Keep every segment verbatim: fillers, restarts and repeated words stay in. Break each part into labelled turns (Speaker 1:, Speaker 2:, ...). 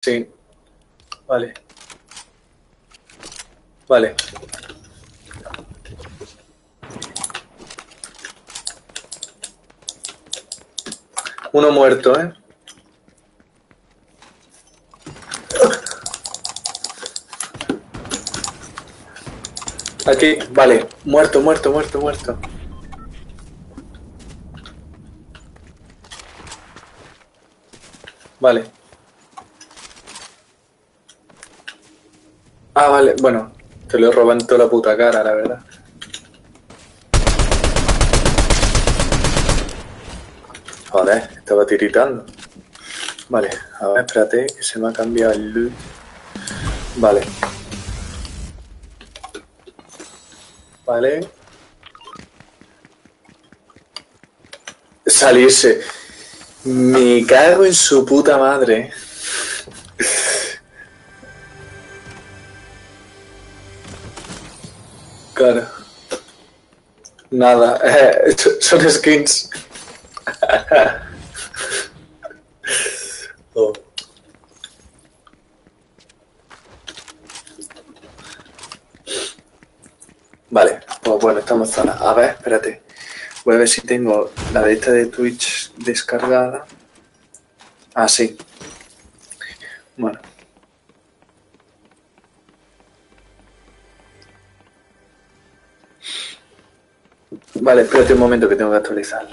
Speaker 1: Sí. Vale. Vale. Uno muerto, ¿eh? Aquí, vale. Muerto, muerto, muerto, muerto. Vale. Ah, vale. Bueno, te lo he robado en toda la puta cara, la verdad. Joder, estaba tiritando. Vale, a ver, espérate, que se me ha cambiado el loot. Vale. Vale. Salirse. Me cago en su puta madre. Claro. Nada, eh, son skins. Oh. Vale, pues bueno, estamos en zona. A ver, espérate. Voy a ver si tengo la de esta de Twitch descargada. Ah, sí. Bueno. Vale, espérate un momento que tengo que actualizarlo.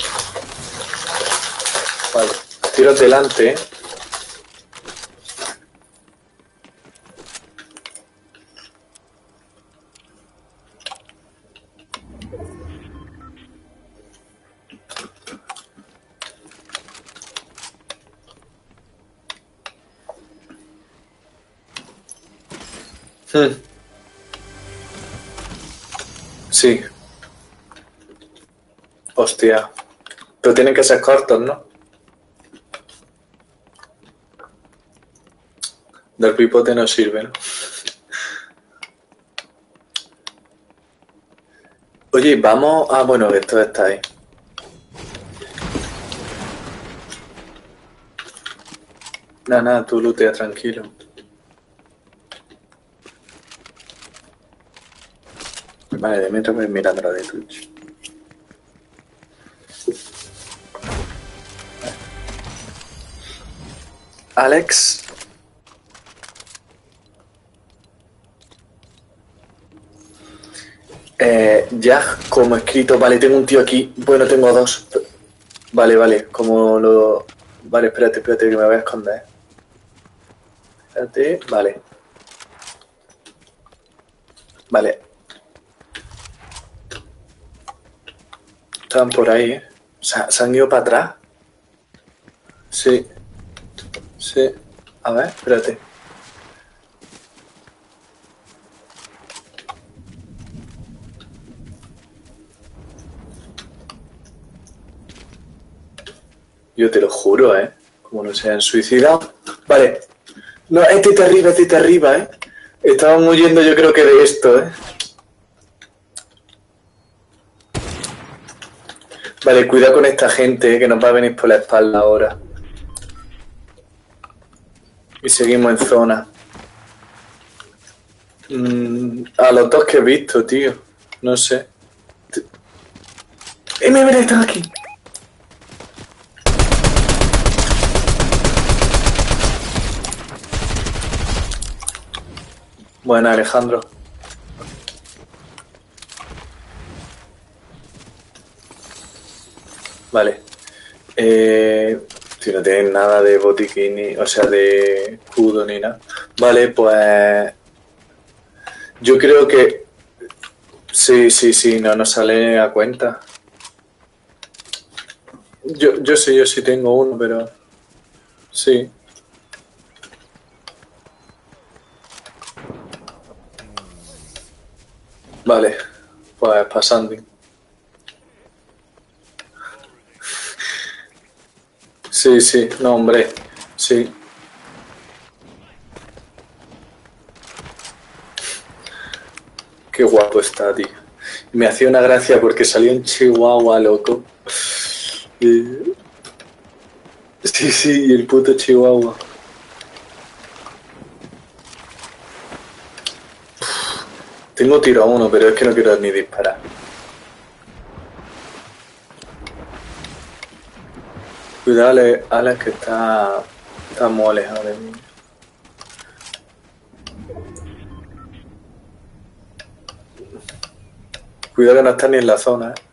Speaker 1: Vale, tiro delante. Hmm. Sí. Hostia. Pero tienen que ser cortos, ¿no? Del pipote no sirve, ¿no? Oye, vamos... Ah, bueno, esto está ahí. Nada, nada, tú lootea tranquilo. Vale, de mientras voy mirando la de Twitch. Alex. Eh, ya, como escrito, vale, tengo un tío aquí. Bueno, tengo dos. Vale, vale, como lo... Vale, espérate, espérate que me voy a esconder. Espérate, vale. Vale. Estaban por ahí, ¿eh? ¿Se, ¿Se han ido para atrás? Sí. Sí. A ver, espérate. Yo te lo juro, ¿eh? Como no se han suicidado. Vale. No, este está arriba, este está arriba, ¿eh? Estaban huyendo yo creo que de esto, ¿eh? Vale, cuidado con esta gente, ¿eh? Que nos va a venir por la espalda ahora. Y seguimos en zona. Mm, a los dos que he visto, tío. No sé. ¡Eh, mira, mira, están aquí! Bueno, Alejandro. Vale. Eh, si no tienen nada de botiquín, ni, o sea, de escudo ni nada. Vale, pues... Yo creo que... Sí, sí, sí, no nos sale a cuenta. Yo, yo sí, yo sí tengo uno, pero... Sí. Vale, pues pasando. Sí, sí, no, hombre, sí. Qué guapo está, tío. Me hacía una gracia porque salió un chihuahua, loco. Sí, sí, y el puto chihuahua. Tengo tiro a uno, pero es que no quiero ni disparar. Cuidado, Alex, Alex, que está, está muy alejado de mí. Cuidado que no está ni en la zona, ¿eh?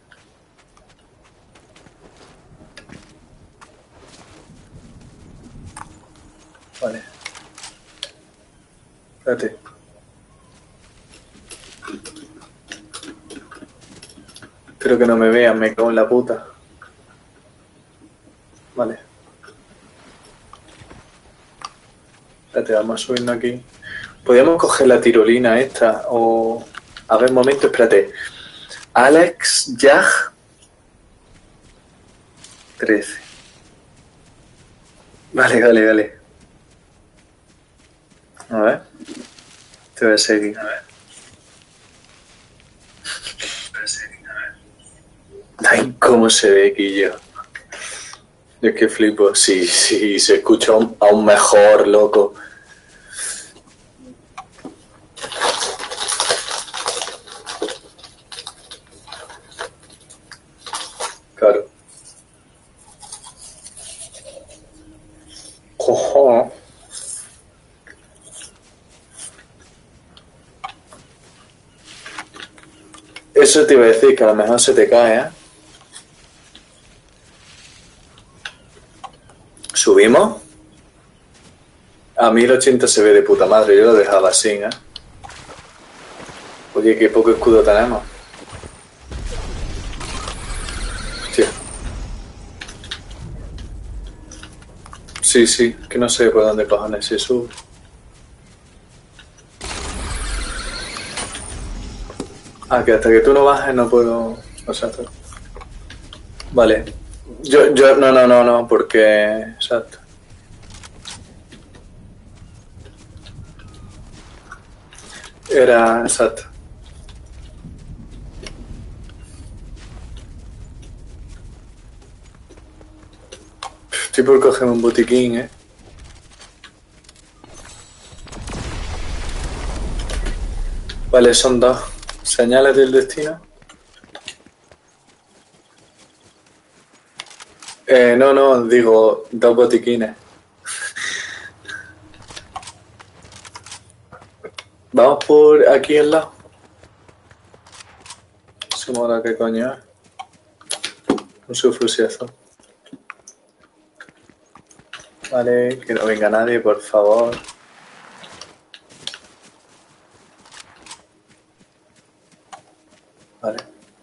Speaker 1: Vale. Espérate. Espero que no me vean, me cago en la puta. Vale. Espérate, vamos subiendo aquí. Podríamos coger la tirolina esta o... A ver, un momento, espérate. Alex Jag trece. Vale, vale, vale. A ver. Te voy a seguir. A ver. Te voy a seguir, a ver. Ay, cómo se ve aquí yo. Es que flipo. Sí, sí, se escucha aún, aún mejor, loco. Claro. Cojones. Eso te iba a decir, que a lo mejor se te cae, ¿eh? ¿Subimos? A mil ochenta se ve de puta madre, yo lo dejaba así, ¿eh? Oye, qué poco escudo tenemos. Hostia. Sí, sí, que no sé por dónde cojones se sube. Ah, que hasta que tú no bajes no puedo... O sea, tú... Vale. Yo, yo, no, no, no, no, porque... Exacto. Era... Exacto. Estoy por cogerme un botiquín, ¿eh? Vale, son dos. Señales del destino. Eh, no, no, digo, dos botiquines. Vamos por aquí al lado. Se mola, qué coño es. Un subfusiazo. Vale, que no venga nadie, por favor. Vale.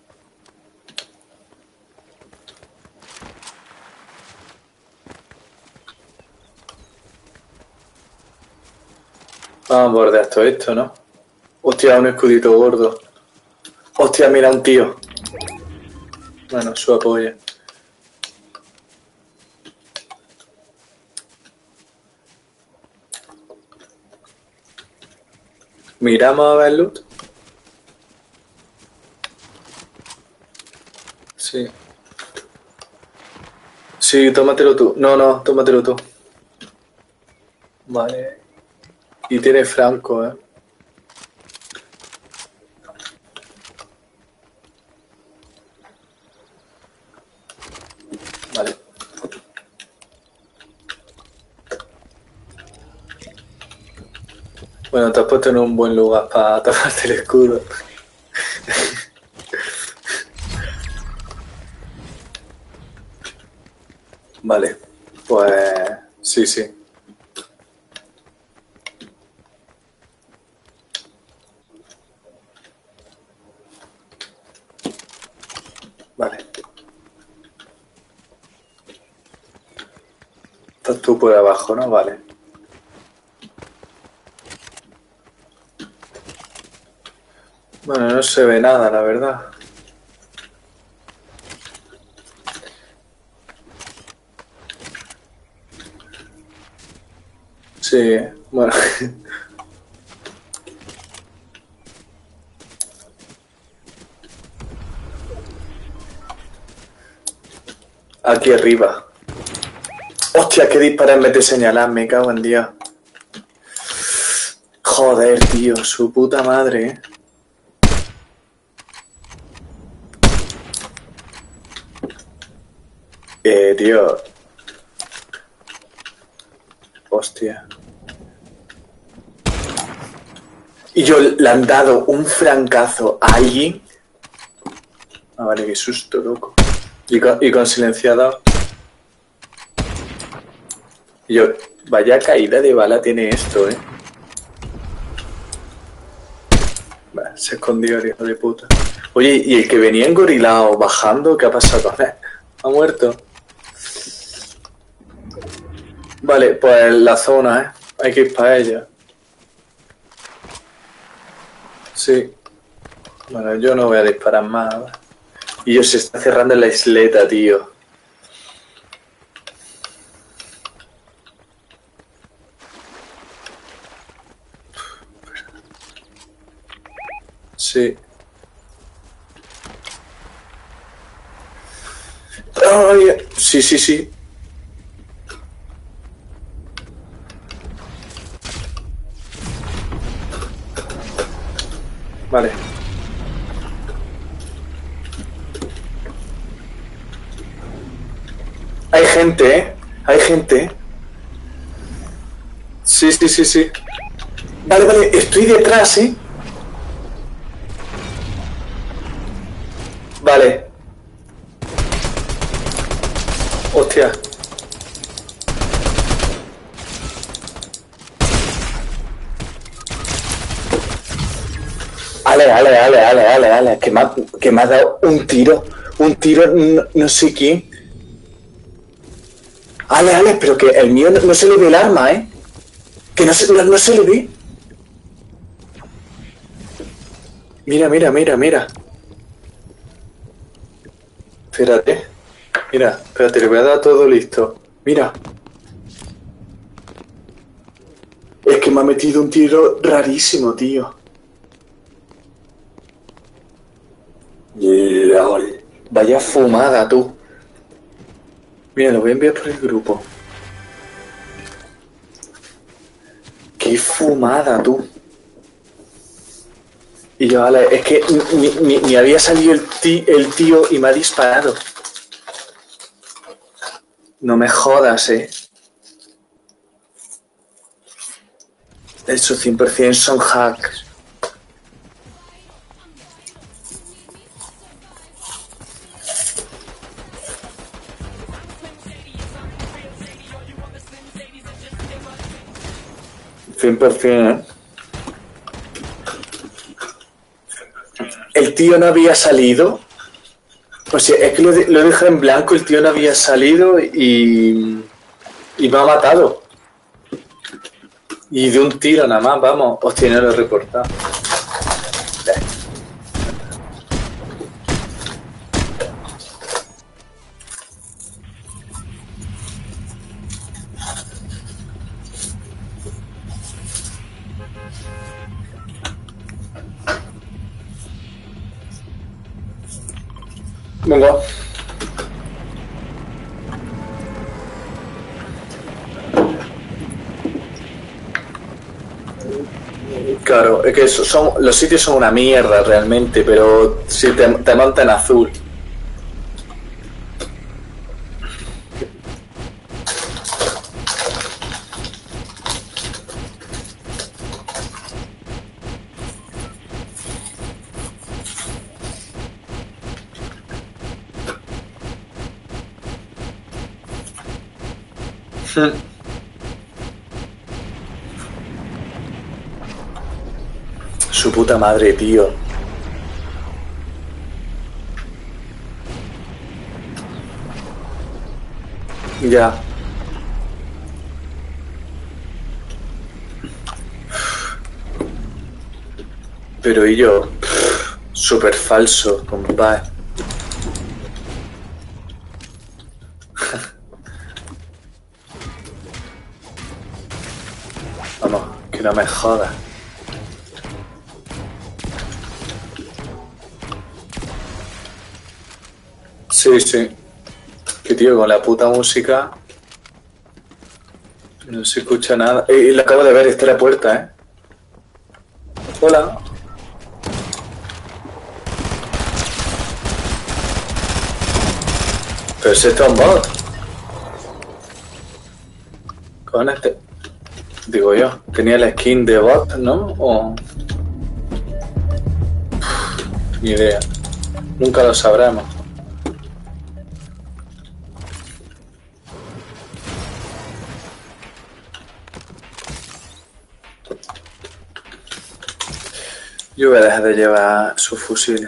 Speaker 1: Vamos a bordear todo esto, ¿no? Hostia, un escudito gordo. Hostia, mira un tío. Bueno, su apoyo. Miramos a ver loot. Sí. Sí, tómatelo tú. No, no, tómatelo tú. Vale. Y tiene franco, ¿eh? Vale. Bueno, te has puesto en un buen lugar para taparte el escudo. Vale, pues sí, sí. Vale. Estás tú por abajo, ¿no? Vale. Bueno, no se ve nada, la verdad. Sí, bueno. Aquí arriba. Hostia, qué disparar en vez de señalar, me cago en Dios. Joder, tío, su puta madre, ¿eh? Eh, tío. Hostia. Y yo le han dado un francazo a alguien. Ah, vale, qué susto, loco. Y con, y con silenciador. Y yo, vaya caída de bala tiene esto, eh. Vale, se escondió el hijo de puta. Oye, ¿y el que venía engorilado bajando? ¿Qué ha pasado con él? ¿Ha muerto? Vale, pues la zona, ¿eh? Hay que ir para ella. Sí. Bueno, yo no voy a disparar más. Y yo se está cerrando la isleta, tío. Sí. Ay, sí, sí, sí. Vale. Hay gente, ¿eh? Hay gente. Sí, sí, sí, sí. Vale, vale, estoy detrás, ¿eh? Vale. Hostia. Ale, ale, ale, ale, ale, ale, que me ha, que me ha dado un tiro. Un tiro, no, no sé quién. Ale, ale, pero que el mío no, no se le ve el arma, ¿eh? Que no se, no, no se le ve. Mira, mira, mira, mira. Espérate. Mira, espérate, le voy a dar todo listo. Mira. Es que me ha metido un tiro rarísimo, tío. Lol. Vaya fumada, tú. Mira, lo voy a enviar por el grupo. Qué fumada, tú. Y yo, vale, es que ni, ni, ni había salido el, tí, el tío y me ha disparado. No me jodas, eh. Eso cien por cien son hacks. cien por cien, ¿eh? El tío no había salido. O sea, es que lo, de, lo dejé en blanco, el tío no había salido y, y me ha matado. Y de un tiro nada más, vamos. Hostia, no lo he reportado. Venga. Claro, es que son, los sitios son una mierda realmente, pero si te, te montan azul. Su puta madre, tío. Ya. Pero y yo, súper falso, compadre. Vamos, que no me jodas. Sí, sí. Que tío, con la puta música no se escucha nada. Eh, lo acabo de ver, está en la puerta, ¿eh? Hola. Pero si esto es un bot. Con este. Digo yo, tenía la skin de bot, ¿no? O... Ni idea. Nunca lo sabremos. Yo voy a dejar de llevar sus fusiles.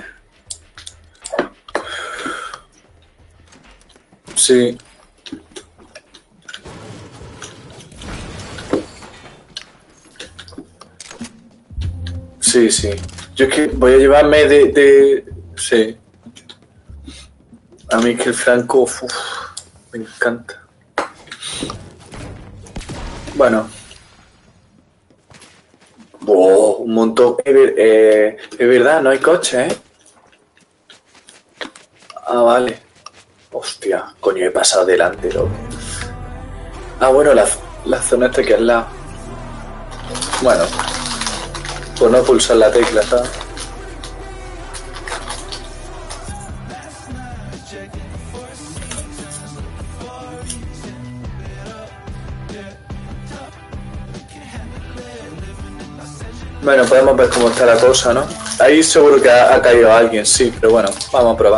Speaker 1: Sí. Sí, sí. Yo es que voy a llevarme de... de... Sí. A mí es que el Franco... Uf, me encanta. Bueno. Oh, un montón. Es, ver, eh, es verdad, no hay coche, ¿eh? Ah, vale. Hostia, coño, he pasado delante, loco. Ah, bueno, la, la zona esta que es al lado. Bueno. Pues no pulsar la tecla, ¿sabes? Bueno, podemos ver cómo está la cosa, ¿no? Ahí seguro que ha, ha caído alguien, sí, pero bueno, vamos a probar.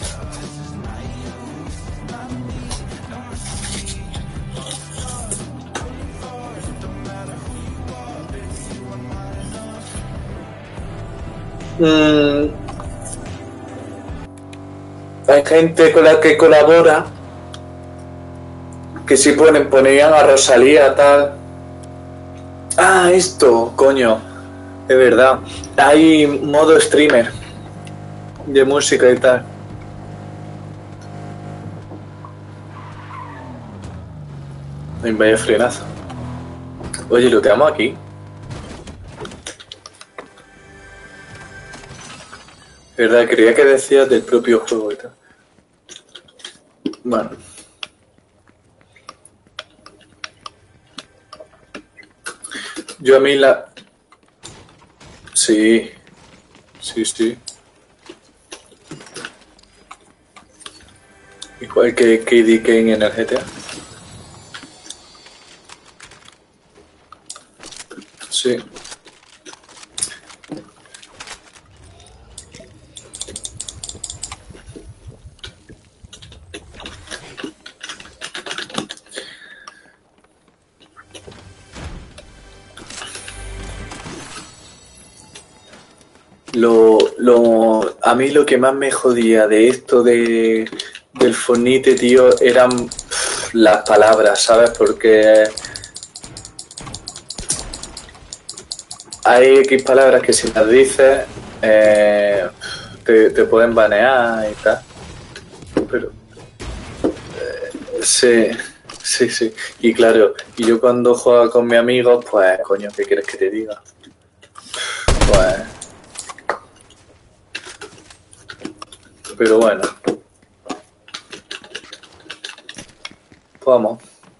Speaker 1: Mm, hay gente con la que colabora que sí ponen, ponían a Rosalía, tal. Ah, esto, coño, es verdad. Hay modo streamer de música y tal. En vaya frenazo. Oye, lo tenemos aquí. Verdad, creía que decías del propio juego y tal. Bueno. Yo a mí la... Sí. Sí, sí. Igual que K D Kane en el G T A. Sí. Lo, lo, a mí lo que más me jodía de esto de, del Fornite, tío, eran pff, las palabras, ¿sabes? Porque hay X palabras que si las dices eh, te, te pueden banear y tal. Pero eh, sí, sí, sí. Y claro, y yo cuando juego con mis amigos, pues coño, ¿qué quieres que te diga? Pues... Pero bueno. Vamos.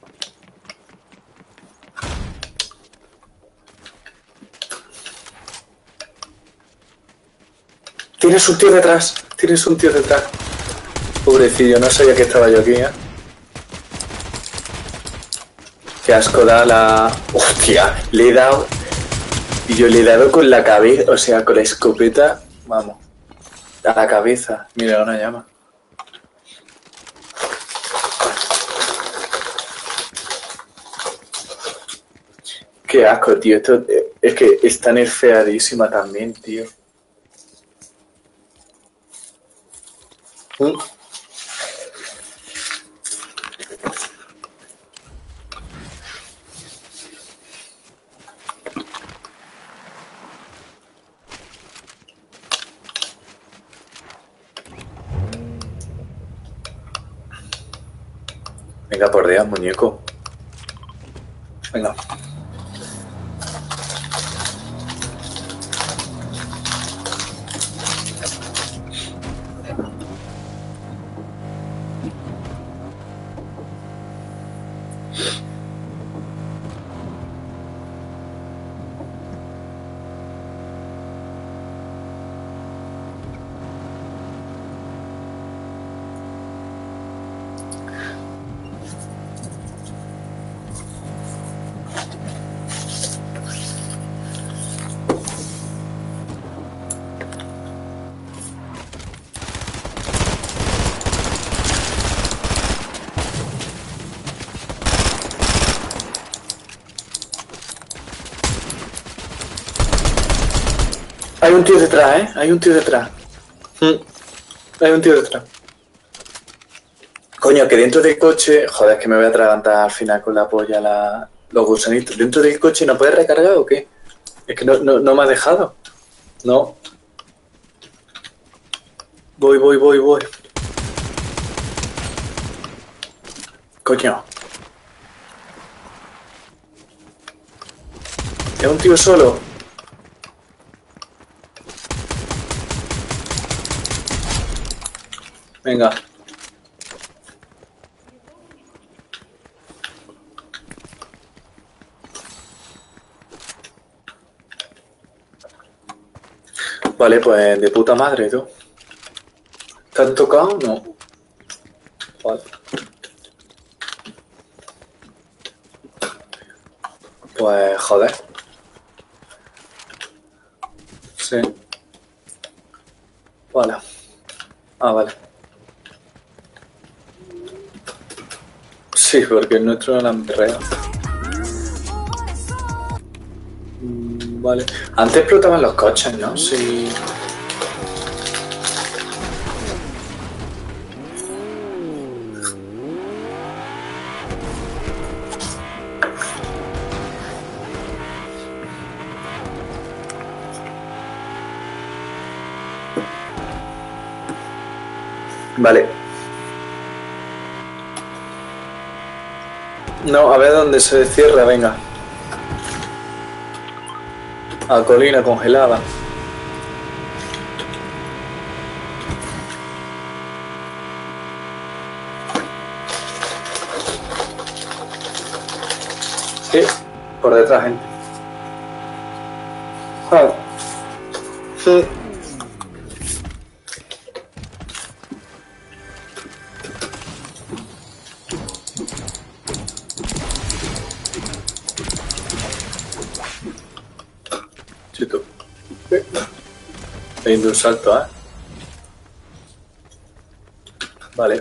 Speaker 1: Tienes un tío detrás. Tienes un tío detrás. Pobrecillo, no sabía que estaba yo aquí, ¿eh? Qué asco da la... Hostia, le he dado... Y yo le he dado con la cabeza, o sea, con la escopeta, vamos, a la cabeza. Mira, una llama. Qué asco, tío. Esto es que está nerfeadísima también, tío. ¿Mm? Venga, por Dios, muñeco. Venga. Hay un tío detrás, ¿eh? Hay un tío detrás. Mm. Hay un tío detrás. Coño, que dentro del coche... Joder, es que me voy a atragantar al final con la polla la... los gusanitos. ¿Dentro del coche no puedes recargar o qué? Es que no, no, no me ha dejado. No. Voy, voy, voy, voy. Coño. Es un tío solo. Venga. Vale, pues de puta madre, tú. ¿Te han tocado? No. Vale. Pues joder. Sí. Vale. Ah, vale. Sí, porque el nuestro no la han berreado. Mm, vale. Antes explotaban los coches, ¿no? Sí. Vale. No, a ver dónde se cierra, venga. A colina congelada. Sí, por detrás, gente. Ah. Sí. Chito. He ido un salto, ¿eh? Vale.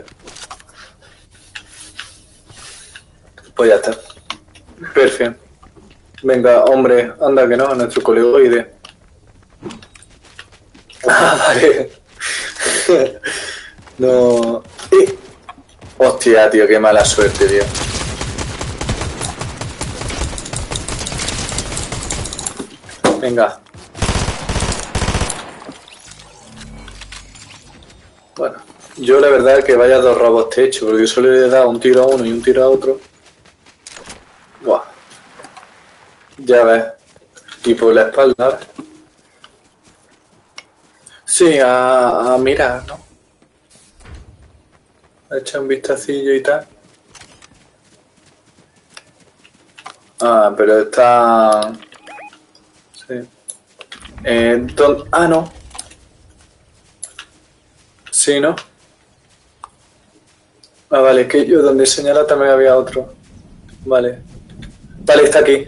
Speaker 1: Pues ya está. Perfecto. Venga, hombre, anda que no, nuestro colegoide. Ah, vale. No. ¡Eh! Hostia, tío, qué mala suerte, tío. Venga. Bueno, yo la verdad es que vaya dos robos te he hecho, porque solo le he dado un tiro a uno y un tiro a otro. Buah. Ya ves. Y por la espalda, ¿ves? Sí, a, a mirar, ¿no? A echar un vistacillo y tal. Ah, pero está... Sí. Eh, don... Ah, no. Sí, ¿no? Ah, vale, es que yo donde señala también había otro. Vale. Vale, está aquí.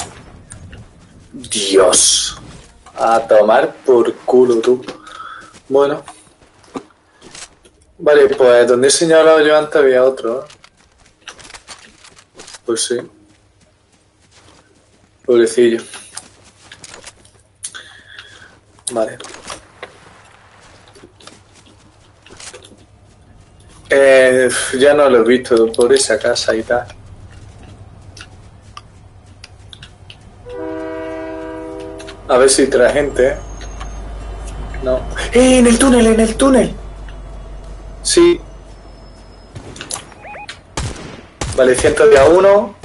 Speaker 1: Dios. A tomar por culo, tú. Bueno. Vale, pues donde he señalado yo antes había otro, ¿no? Pues sí. Pobrecillo. Vale. Eh, ya no lo he visto por esa casa y tal. A ver si trae gente, ¿eh? No. ¡Eh! ¡En el túnel! ¡En el túnel! Sí. Vale, ciento a uno.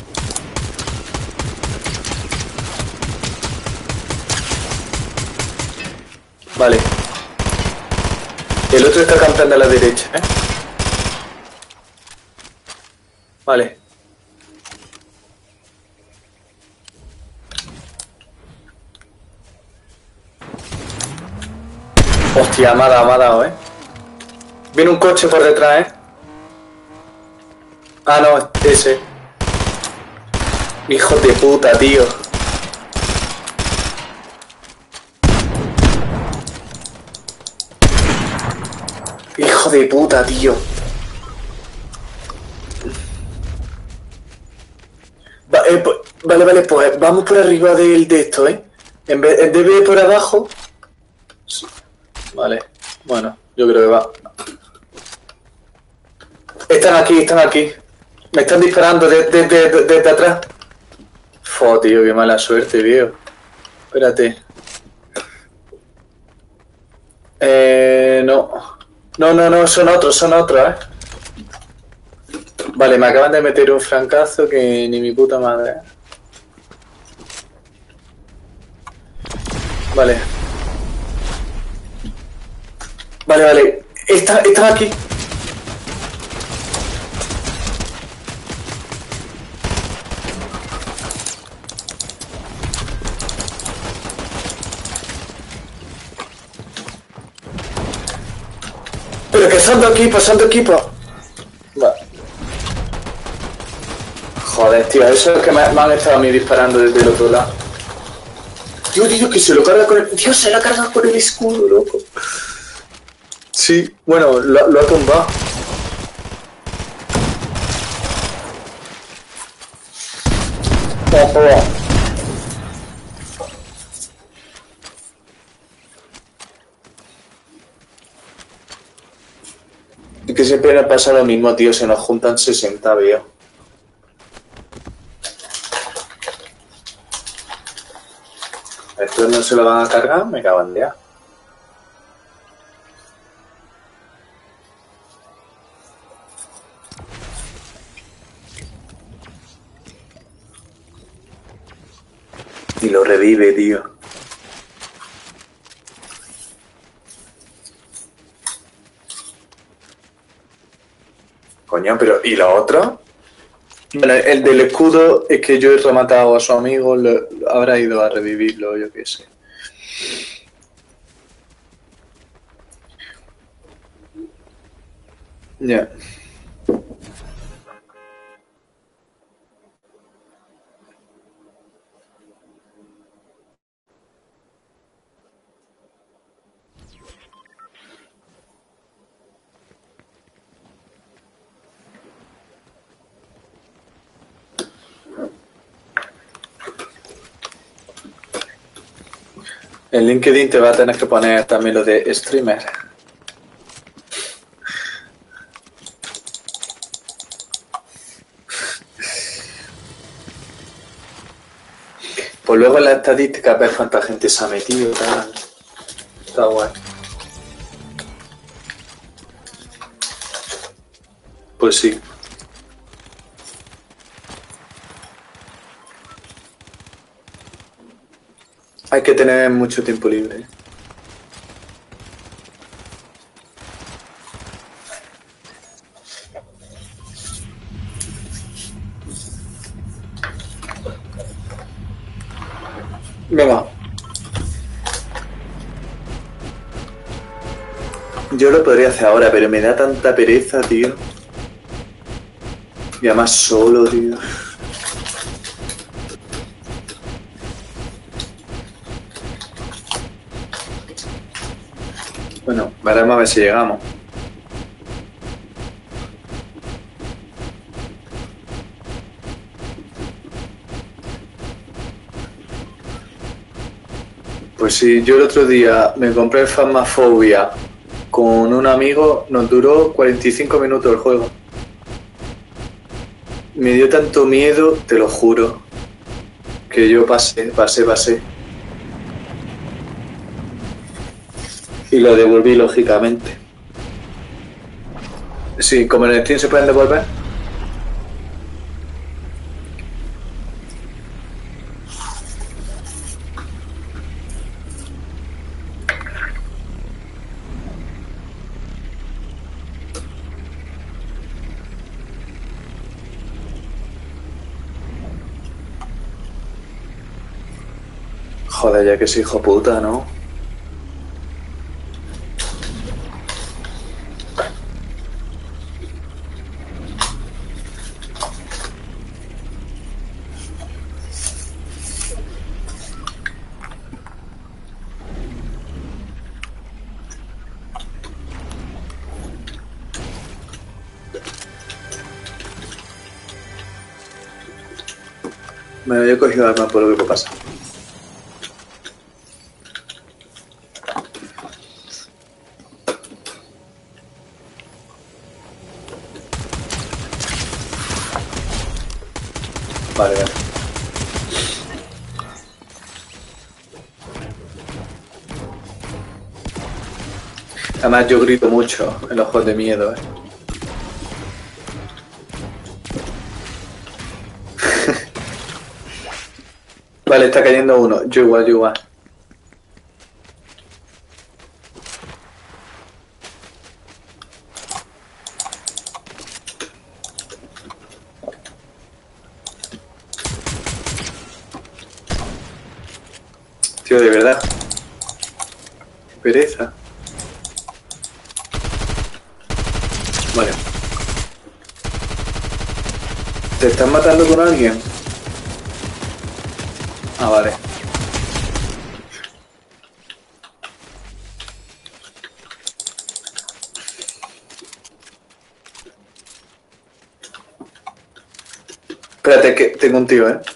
Speaker 1: Vale. El otro está campando a la derecha, ¿eh? Vale. Hostia, me ha dado, me ha dado, ¿eh? Viene un coche por detrás, ¿eh? Ah, no, ese. Hijo de puta, tío. Hijo de puta, tío. Va, eh, pues, vale, vale, pues vamos por arriba del de esto, ¿eh? En vez, en vez de por abajo, Vale, bueno, yo creo que va. Están aquí, están aquí. Me están disparando desde de, de, de, de, de atrás. Fo, tío, qué mala suerte, tío. Espérate. Eh, no. No, no, no, son otros, son otros, eh. Vale, me acaban de meter un francazo que ni mi puta madre. Vale. Vale, vale. Está, están aquí. Pero que pasando equipo, pasando equipo. Vale. Joder, tío, eso es que me, me han estado a mí disparando desde el otro lado. Tío, tío, que se lo carga con el... Tío, se lo carga con el escudo, loco. Sí, bueno, lo, lo ha tumbado. Oh, oh. Es que siempre me pasa lo mismo, tío, se nos juntan sesenta, veo. Estos no se lo van a cargar, me cagan de ya. Y lo revive, tío. Coño, pero ¿y lo otro? Bueno, el del escudo es que yo he rematado a su amigo, lo, habrá ido a revivirlo, yo qué sé. Ya. Yeah. En LinkedIn te va a tener que poner también lo de streamer. Pues luego en la estadística ves cuánta gente se ha metido, tal. Está guay. Pues sí. Hay que tener mucho tiempo libre. Venga. Yo lo podría hacer ahora, pero me da tanta pereza, tío. Y además solo, tío. Bueno, veremos a ver si llegamos. Pues sí, yo el otro día me compré Phasmophobia con un amigo, nos duró cuarenta y cinco minutos el juego. Me dio tanto miedo, te lo juro, que yo pasé, pasé, pasé. Y lo devolví, lógicamente. Sí, como en el Steam se pueden devolver. Joder, ya que soy hijo puta, ¿no? Bueno, yo he cogido arma por lo que pasa. Además yo grito mucho en los juegos de miedo, ¿eh? Vale, está cayendo uno. Yo igual, yo igual. Tío, de verdad. Qué pereza. Vale. ¿Te están matando con alguien? Ah, vale. Espérate, que tengo un tío, ¿eh?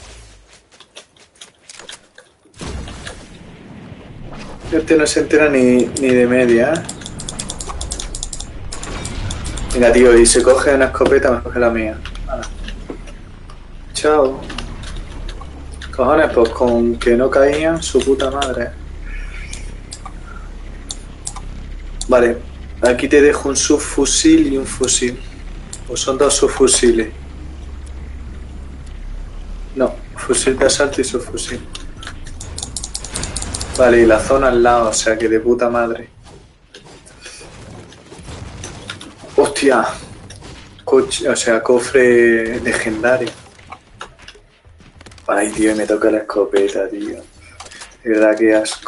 Speaker 1: Este no se entera ni, ni de media, ¿eh? Venga, tío, y se coge una escopeta, me coge la mía. Hala. Chao. Cojones, pues con que no caían su puta madre. Vale, aquí te dejo un subfusil y un fusil. O son dos subfusiles. No, fusil de asalto y subfusil. Vale, y la zona al lado, o sea que de puta madre. Hostia. Coche, o sea, cofre legendario. Ay, tío, me toca la escopeta, tío. De verdad, qué asco.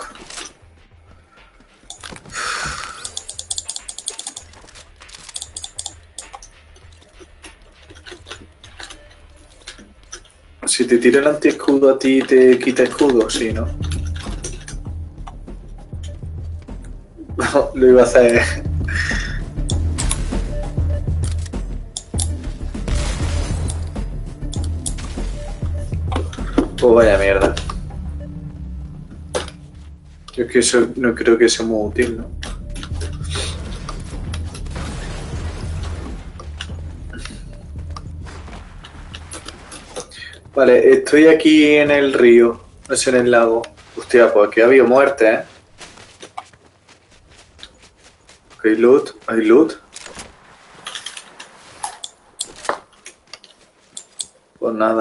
Speaker 1: Si te tira el antiescudo a ti, te quita escudo, sí, ¿no? No, lo iba a hacer. Pues vaya mierda. Yo es que eso no creo que sea muy útil, ¿no? Vale, estoy aquí en el río, no sé, en el lago. Hostia, pues aquí ha habido muerte, ¿eh? Hay loot, hay loot. Pues nada.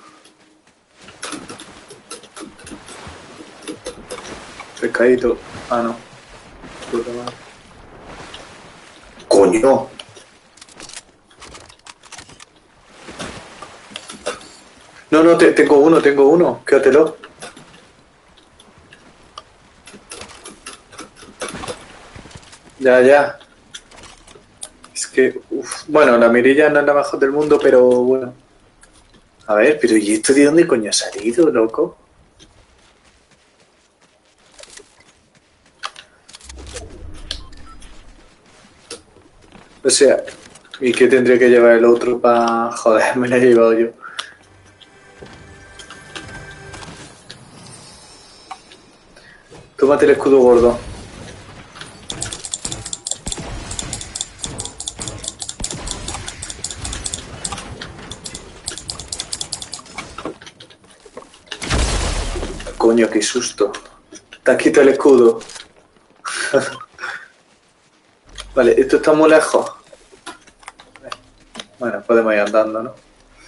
Speaker 1: Pescadito. Ah, no. Puta madre. ¡Coño! No, no, te, tengo uno, tengo uno. Quédatelo. Ya, ya. Es que, uf. Bueno, la mirilla no es la mejor del mundo, pero bueno. A ver, pero ¿y esto de dónde coño ha salido, loco? O sea, ¿y qué tendría que llevar el otro para... Joder, me lo he llevado yo. Tómate el escudo gordo. Coño, qué susto. Te has quitado el escudo. Vale, esto está muy lejos. Bueno, podemos ir andando, ¿no?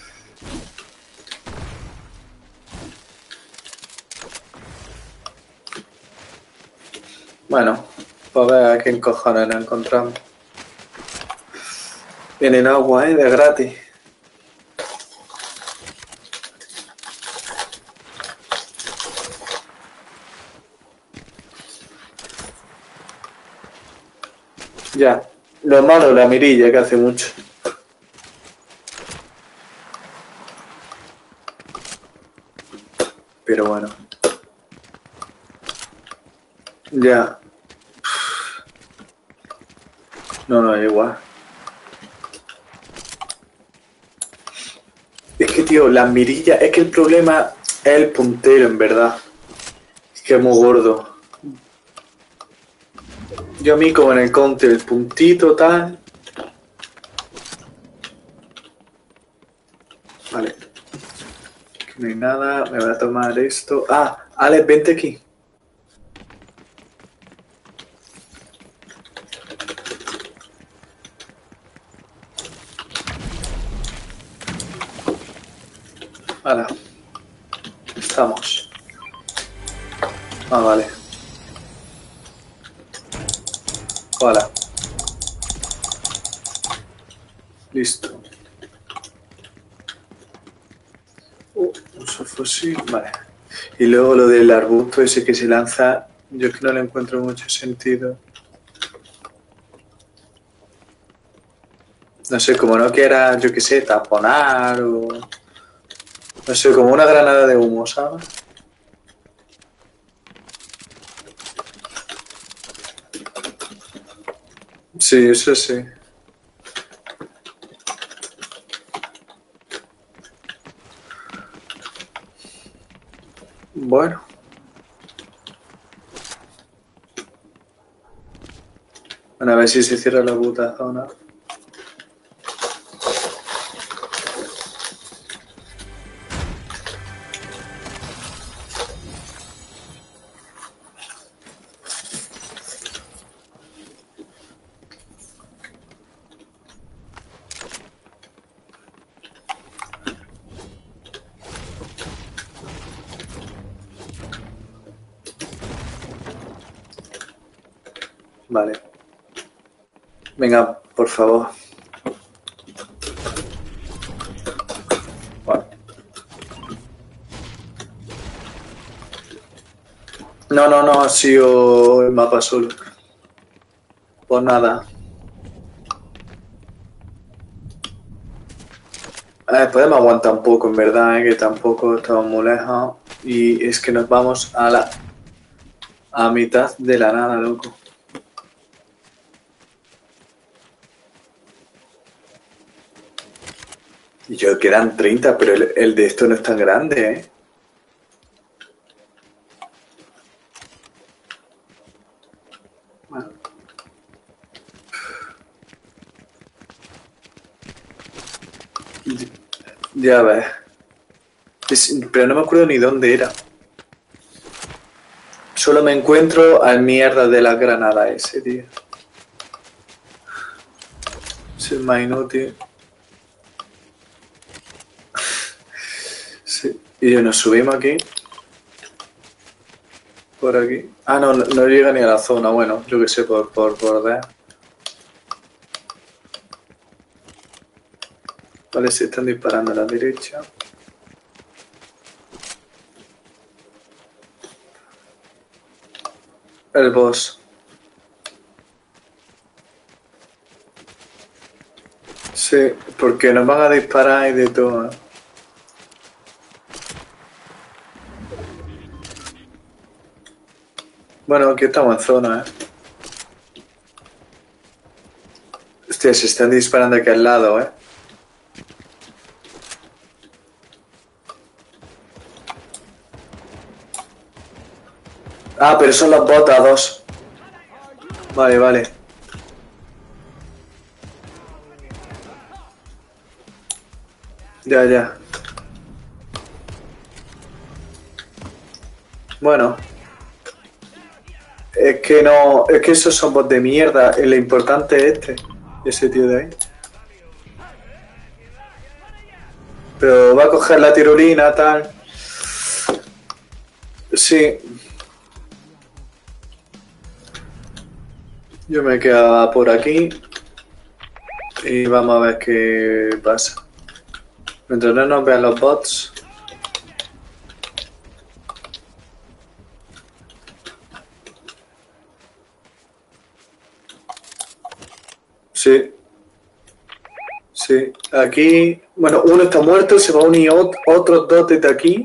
Speaker 1: Bueno, pues a ver a quién cojones nos encontramos. Vienen agua, ¿eh? De gratis. Ya. Lo malo, la mirilla, que hace mucho. Pero bueno. Ya. No, no, igual. Es que, tío, las mirillas... Es que el problema es el puntero, en verdad. Es que es muy gordo. Yo a mí, como en el counter, el puntito, tal... Vale. Aquí no hay nada. Me voy a tomar esto. Ah, Alex, vente aquí. Hala. Estamos. Ah, vale. Hola. Listo. Uh, un subfusil. Vale. Y luego lo del arbusto ese que se lanza, yo es que no le encuentro mucho sentido. No sé, como no quiera, yo qué sé, taponar o... No sé, como una granada de humo, ¿sabes? Sí, eso sí. Bueno. Bueno, a ver si se cierra la puta zona. Vale. Venga, por favor. Vale. No, no, no, ha sido el mapa solo. Pues nada. Eh, podemos aguantar un poco, en verdad, eh, que tampoco estamos muy lejos. Y es que nos vamos a la... a mitad de la nada, loco. Y yo quedan treinta, pero el, el de esto no es tan grande, ¿eh? Bueno. Ya ves. Es, pero no me acuerdo ni dónde era. Solo me encuentro al mierda de la granada ese, tío. Es el más inútil. Sí. Y nos subimos aquí. Por aquí. Ah, no, no, no llega ni a la zona. Bueno, yo que sé, por, por bordea. Vale, se están disparando a la derecha. El boss. Sí, porque nos van a disparar y de todo. Bueno, aquí estamos en zona, ¿eh? Hostia, se están disparando aquí al lado, ¿eh? Ah, pero son las botas, dos. Vale, vale. Ya, ya. Bueno. Es que no... Es que esos son bots de mierda. Lo importante es este. Ese tío de ahí. Pero va a coger la tirolina, tal. Sí. Yo me quedo por aquí. Y vamos a ver qué pasa. Mientras no nos vean los bots. Sí. Sí. Aquí... Bueno, uno está muerto. Se va a unir ot otros dos desde aquí.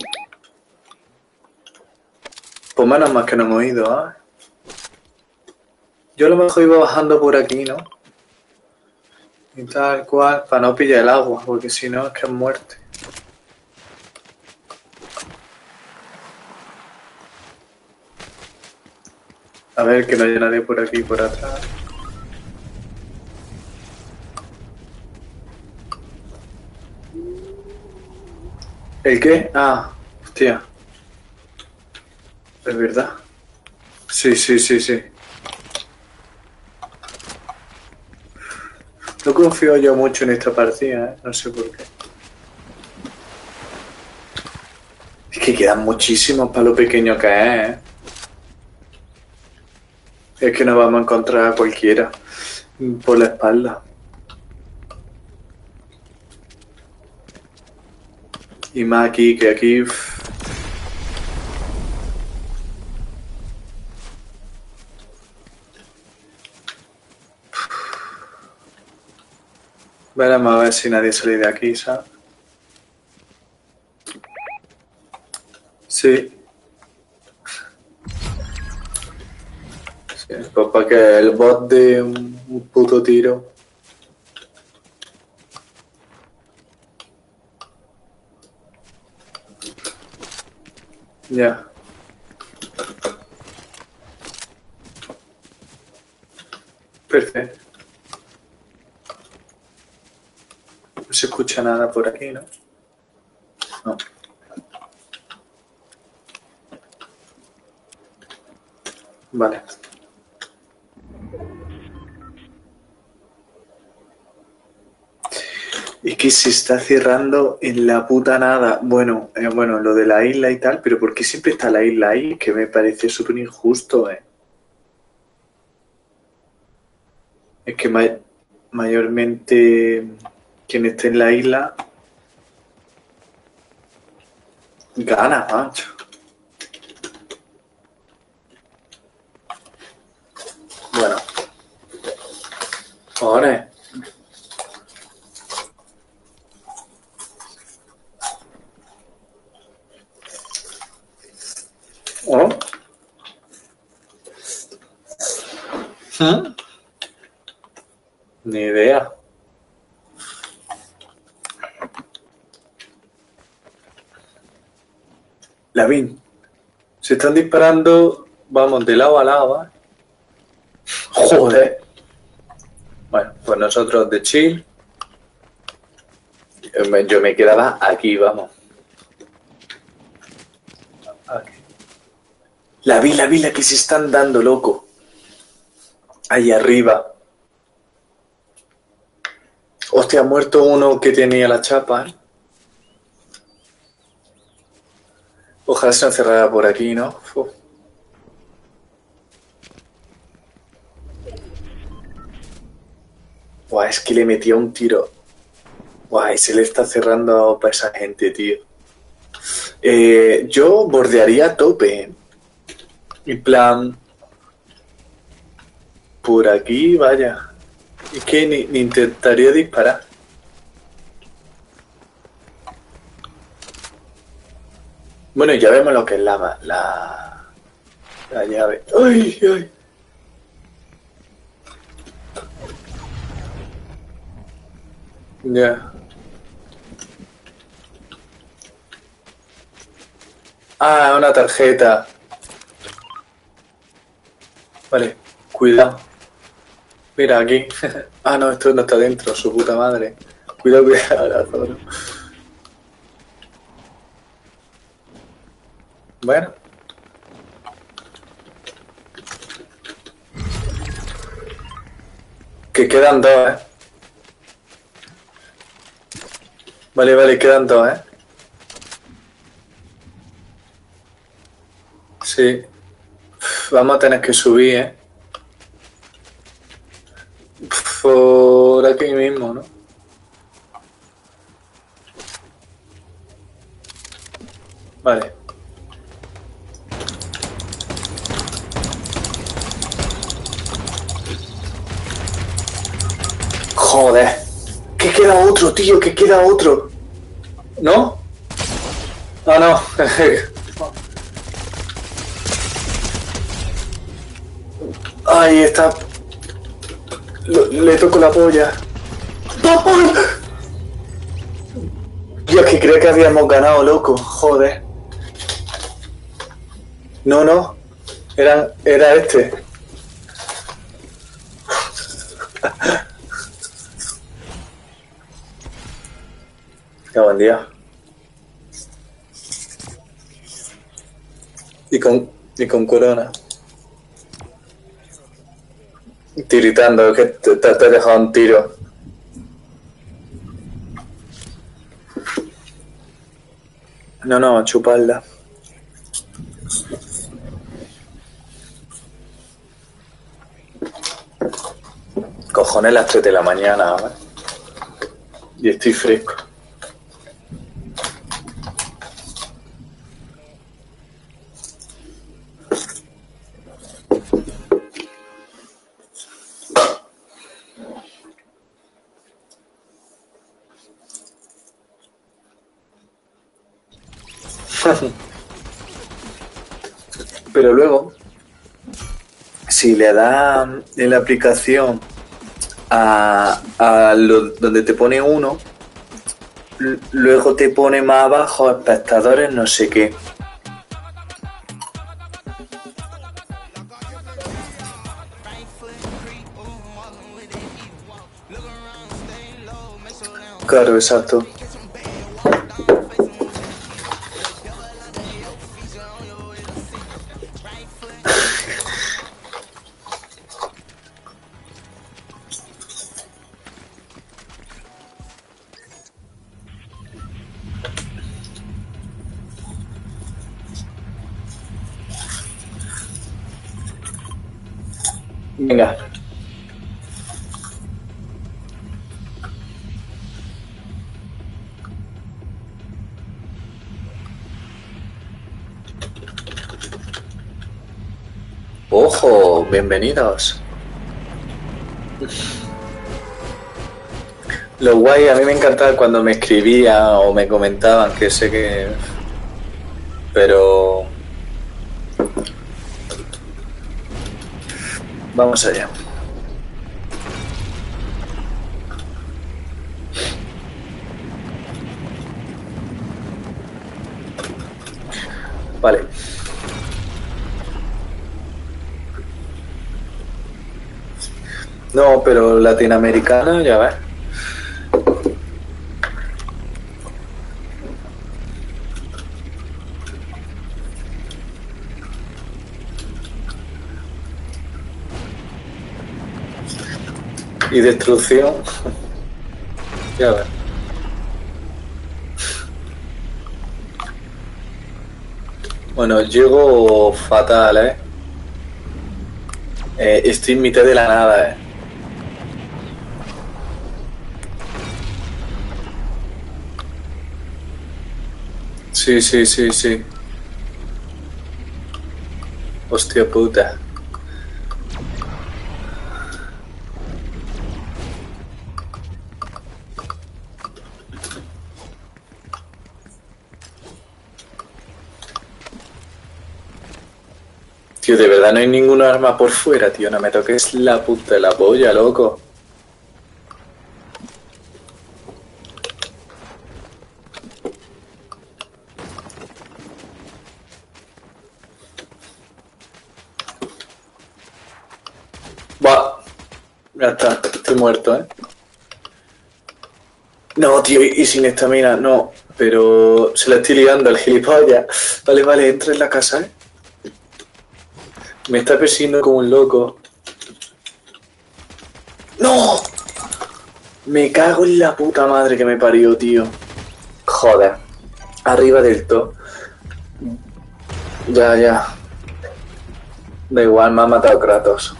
Speaker 1: Pues menos más que no hemos ido, ¿eh? Yo a lo mejor iba bajando por aquí, ¿no? Y tal cual, para no pillar el agua, porque si no es que es muerte. A ver, que no haya nadie por aquí, por atrás. ¿El qué? Ah, hostia. ¿Es verdad? Sí, sí, sí, sí. No confío yo mucho en esta partida, ¿eh? No sé por qué. que quedan muchísimos para lo pequeño que es, ¿eh? Es que nos vamos a encontrar a cualquiera por la espalda. Y más aquí, que aquí... Uff. Veremos a ver si nadie sale de aquí, ¿sabes? Sí. Sí, pues para que el bot de un, un puto tiro. Ya. Perfecto. No se escucha nada por aquí, ¿no? No. Vale. Es que se está cerrando en la puta nada. Bueno, eh, bueno, lo de la isla y tal, pero ¿por qué siempre está la isla ahí? Que me parece súper injusto, eh. Es que ma mayormente quien esté en la isla gana, macho. Bueno. Ahora. ¿Oh? ¿Mm? Ni idea. Lavín. Se están disparando, vamos, de lado a lado, ¿eh? Joder. Bueno, pues nosotros de chill. Yo me quedaba aquí, vamos. Aquí. La vi, la vi, la que se están dando, loco. Ahí arriba. Hostia, ha muerto uno que tenía la chapa, ¿eh? Ojalá se encerrara por aquí, ¿no? Uf. Buah, es que le metía un tiro. Buah, y se le está cerrando para esa gente, tío. Eh, yo bordearía a tope, ¿eh? En plan... Por aquí, vaya. Es que ni, ni intentaría disparar. Bueno, ya vemos lo que es la... La, la llave. ¡Ay, ay! Ya. Ah, una tarjeta. Vale, cuidado. Mira, aquí. Ah, no, esto no está dentro, su puta madre. Cuidado, cuidado. Bueno. Que quedan dos, ¿eh? Vale, vale, quedan dos, ¿eh? Sí. Vamos a tener que subir, ¿eh? Por aquí mismo, ¿no? Vale. Joder. Que queda otro, tío, que queda otro. ¿No? Ah, no. Ahí está. Lo, le toco la polla. ¡Oh! Dios, que creo que habíamos ganado, loco. Joder. No, no. Era, era este. Qué buen día. Y con, y con corona. Tiritando, que te, te, te he dejado un tiro. No, no, chuparla. cojones las tres de la mañana, ¿vale? Y estoy fresco. Pero luego, si le das en la aplicación a, a lo, donde te pone uno, l- luego te pone más abajo espectadores no sé qué. Claro, exacto. Venga. Ojo, bienvenidos. Lo guay, a mí me encantaba cuando me escribían o me comentaban, que sé que... Pero... Vamos allá. Vale. No, pero latinoamericana, ya ves. Y destrucción. Ya ves. Bueno, llego fatal, ¿eh? eh estoy en mitad de la nada, ¿eh? Sí, sí, sí, sí. Hostia puta. Tío, de verdad no hay ninguna arma por fuera, tío. No me toques la puta de la polla, loco. Va. Ya está, estoy muerto, ¿eh? No, tío, y sin estamina, no. Pero se la estoy liando al gilipollas. Vale, vale, entra en la casa, ¿eh? Me está persiguiendo como un loco. ¡No! Me cago en la puta madre que me parió, tío. Joder. Arriba del todo. Ya, ya. Da igual, me ha matado Kratos.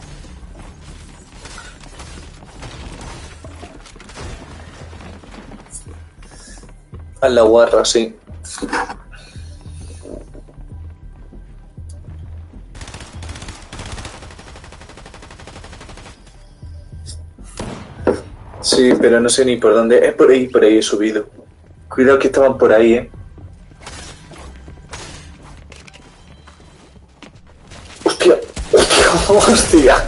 Speaker 1: A la guarra, sí. Sí, pero no sé ni por dónde. Es por ahí, por ahí he subido. Cuidado que estaban por ahí, eh. Hostia, hostia, hostia.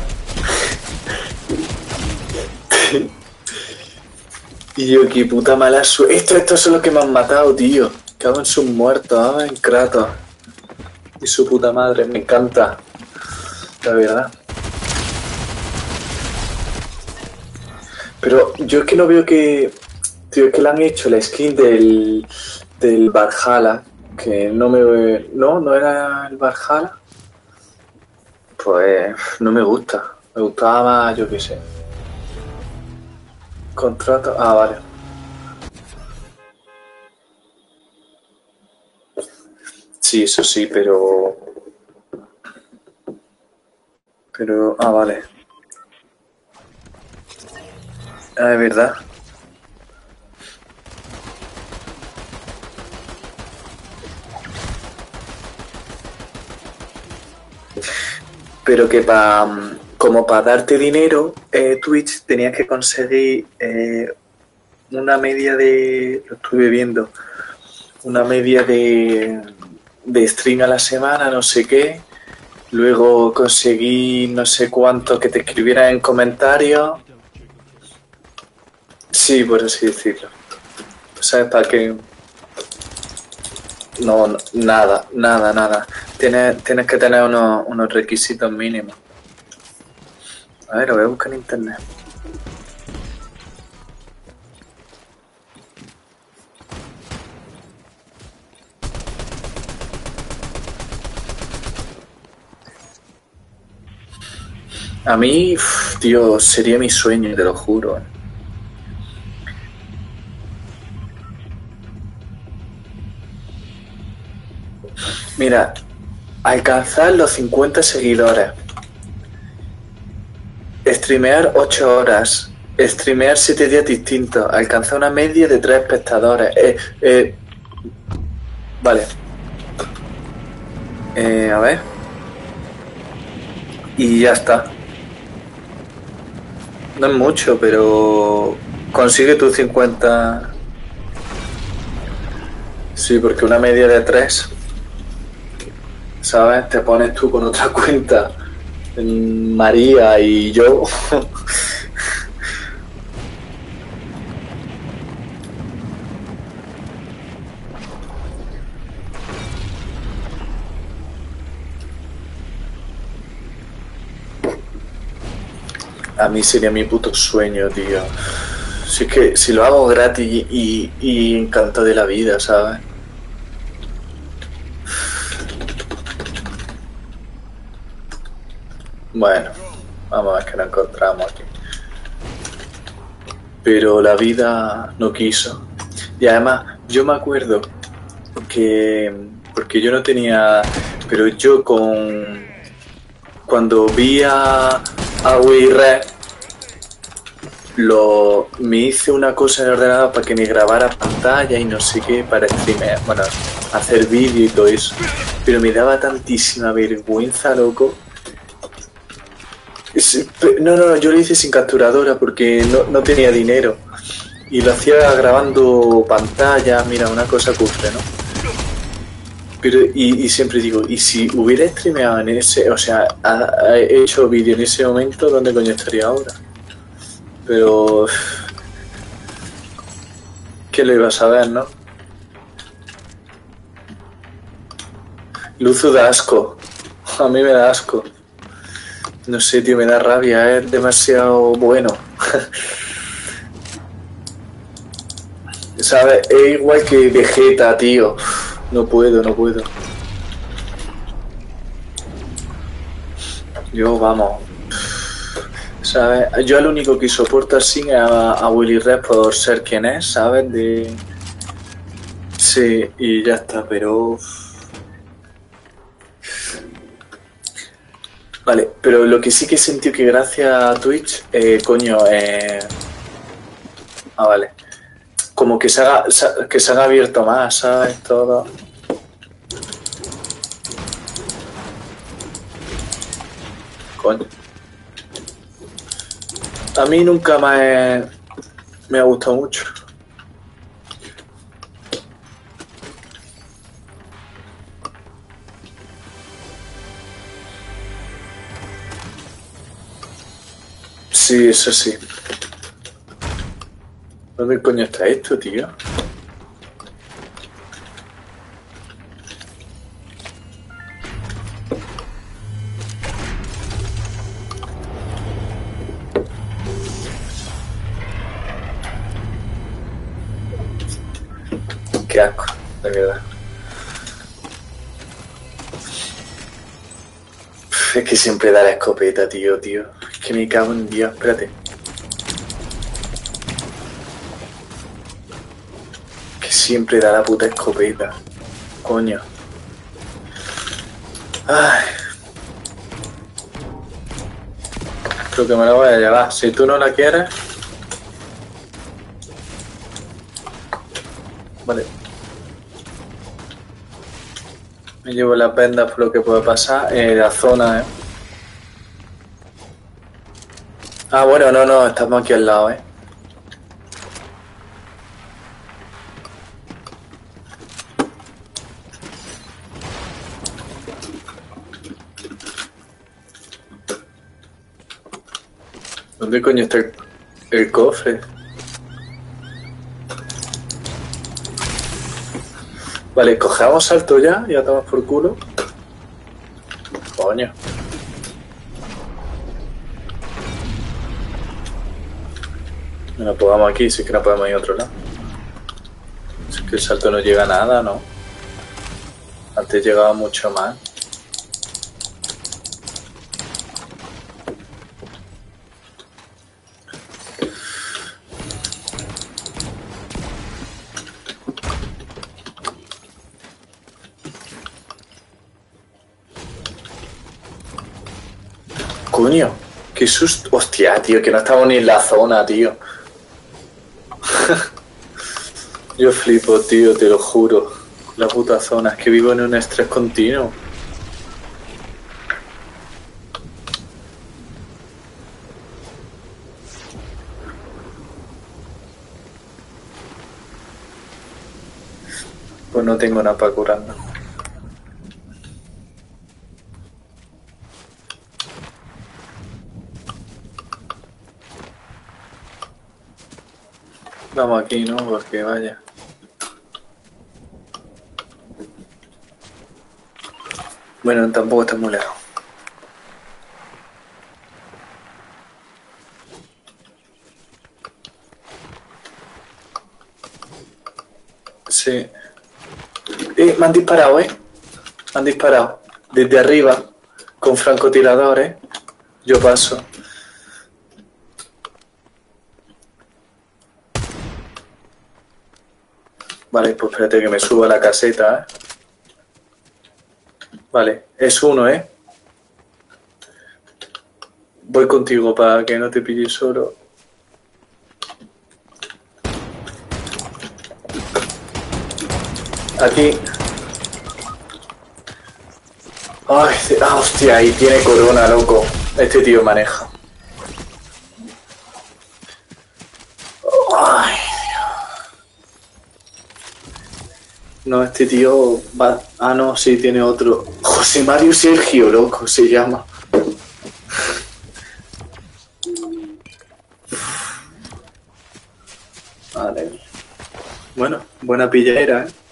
Speaker 1: Y yo, qué puta mala suerte. Estos, estos son los que me han matado, tío. Cago en sus muertos, ah, en Kratos. Y su puta madre, me encanta. La verdad. Pero yo es que no veo que... Tío, es que le han hecho la skin del... Del Valhalla. Que no me... No, no era el Valhalla. Pues no me gusta. Me gustaba más, yo qué sé. Contrato... Ah, vale. Sí, eso sí, pero... Pero... Ah, vale. Ah, es verdad. Pero que para como para darte dinero, eh, Twitch tenías que conseguir eh, una media de, lo estuve viendo, una media de, de stream a la semana, no sé qué. Luego conseguí no sé cuánto que te escribieran en comentarios. Sí, por así decirlo. ¿Sabes para qué? No, no, nada, nada, nada. Tienes, tienes que tener unos, unos requisitos mínimos. A ver, lo voy a buscar en internet. A mí, uf, tío, sería mi sueño, te lo juro. Mira, alcanzar los cincuenta seguidores. Streamear ocho horas. Streamear siete días distintos. Alcanzar una media de tres espectadores. Eh, eh, vale. Eh, a ver. Y ya está. No es mucho, pero consigue tus cincuenta. Sí, porque una media de tres, ¿sabes? Te pones tú con otra cuenta, María y yo. A mí sería mi puto sueño, tío. Si es que si lo hago gratis y, y encanto de la vida, ¿sabes? Bueno, vamos a ver qué nos encontramos aquí. Pero la vida no quiso. Y además, yo me acuerdo que... Porque yo no tenía... Pero yo con... Cuando vi a... A Wii-Red, lo, me hice una cosa en el ordenador para que me grabara pantalla y no sé qué, para streamear, bueno, hacer vídeo y todo eso. Pero me daba tantísima vergüenza, loco. Es, no, no, yo lo hice sin capturadora porque no, no tenía dinero. Y lo hacía grabando pantalla, mira, una cosa cutre, ¿no? Pero, y, y siempre digo, ¿y si hubiera streameado en ese, o sea, ha, ha hecho vídeo en ese momento, dónde coño estaría ahora? Pero... ¿Qué lo iba a saber, no? Luzu da asco. A mí me da asco. No sé, tío, me da rabia, es demasiado bueno. ¿Sabes? Es igual que Vegeta, tío. No puedo, no puedo. Yo, vamos. ¿Sabes? Yo al único que soporto así es a, a Willy Red por ser quien es, ¿sabes? De... Sí, y ya está, pero... Vale, pero lo que sí que he sentido que gracias a Twitch, eh, coño, eh... Ah, vale. Como que se haga, que se haga abierto más, ¿sabes? Todo. Coño. A mí nunca me, me ha gustado mucho. Sí, eso sí. ¿Dónde coño está esto, tío? Qué asco, de verdad. Es que siempre da la escopeta, tío, tío. Es que me cago en Dios, espérate. Que siempre da la puta escopeta. Coño. Ay. Creo que me la voy a llevar. Si tú no la quieres... Vale. Me llevo las vendas por lo que pueda pasar en la zona, eh. Ah, bueno, no, no, estamos aquí al lado, eh. ¿Dónde coño está el, el cofre? Vale, cogemos salto ya, ya tomas por culo. Coño. No podamos aquí, si es que no podemos ir a otro lado. Si es que el salto no llega a nada, ¿no? Antes llegaba mucho más. Coño, qué susto. Hostia, tío, que no estamos ni en la zona, tío. Yo flipo, tío, te lo juro. La puta zona, es que vivo en un estrés continuo. Pues no tengo nada para curarme. Vamos aquí, ¿no? Porque vaya. Bueno, tampoco está muy lejos. Sí. Eh, me han disparado, ¿eh? Me han disparado. Desde arriba. Con francotiradores. Yo paso. Vale, pues espérate que me suba a la caseta, ¿eh? Vale, es uno, ¿eh? Voy contigo para que no te pilles solo. Aquí. Ay, ah, hostia, ahí tiene corona, loco. Este tío maneja. Ay, no, este tío va... Ah, no, sí, tiene otro. José Mario Sergio, loco, se llama. Vale. Bueno, buena pilladera, ¿eh?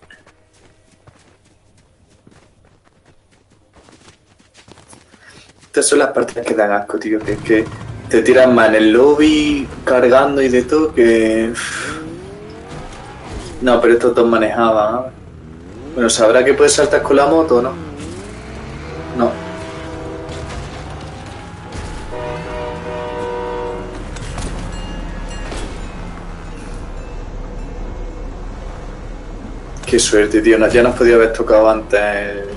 Speaker 1: Estas son las partidas que dan asco, tío, que es que te tiran más en el lobby cargando y de todo que... No, pero estos dos manejaban, ¿eh? Bueno, ¿sabrá que puedes saltar con la moto o no? No. Qué suerte, tío. Ya nos podía haber tocado antes el,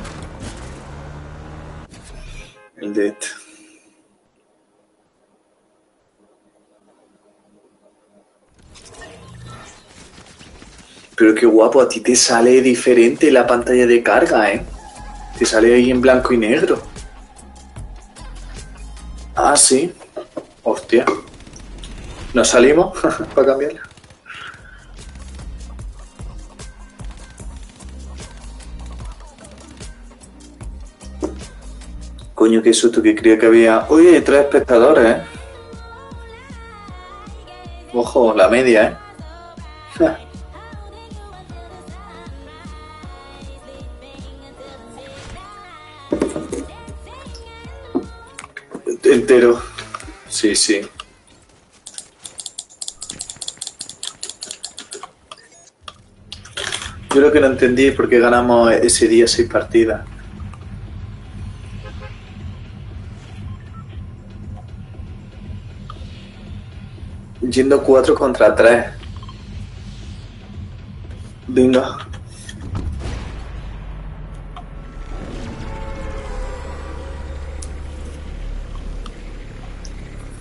Speaker 1: el de este. Pero qué guapo, a ti te sale diferente la pantalla de carga, ¿eh? Te sale ahí en blanco y negro. Ah, sí. Hostia. ¿Nos salimos para cambiarla? Coño, qué susto, que creía que había... Oye, tres espectadores, ¿eh? Ojo, la media, ¿eh? Entero. Sí, sí. Yo lo que no entendí es por qué ganamos ese día seis partidas. Yendo cuatro contra tres. Venga.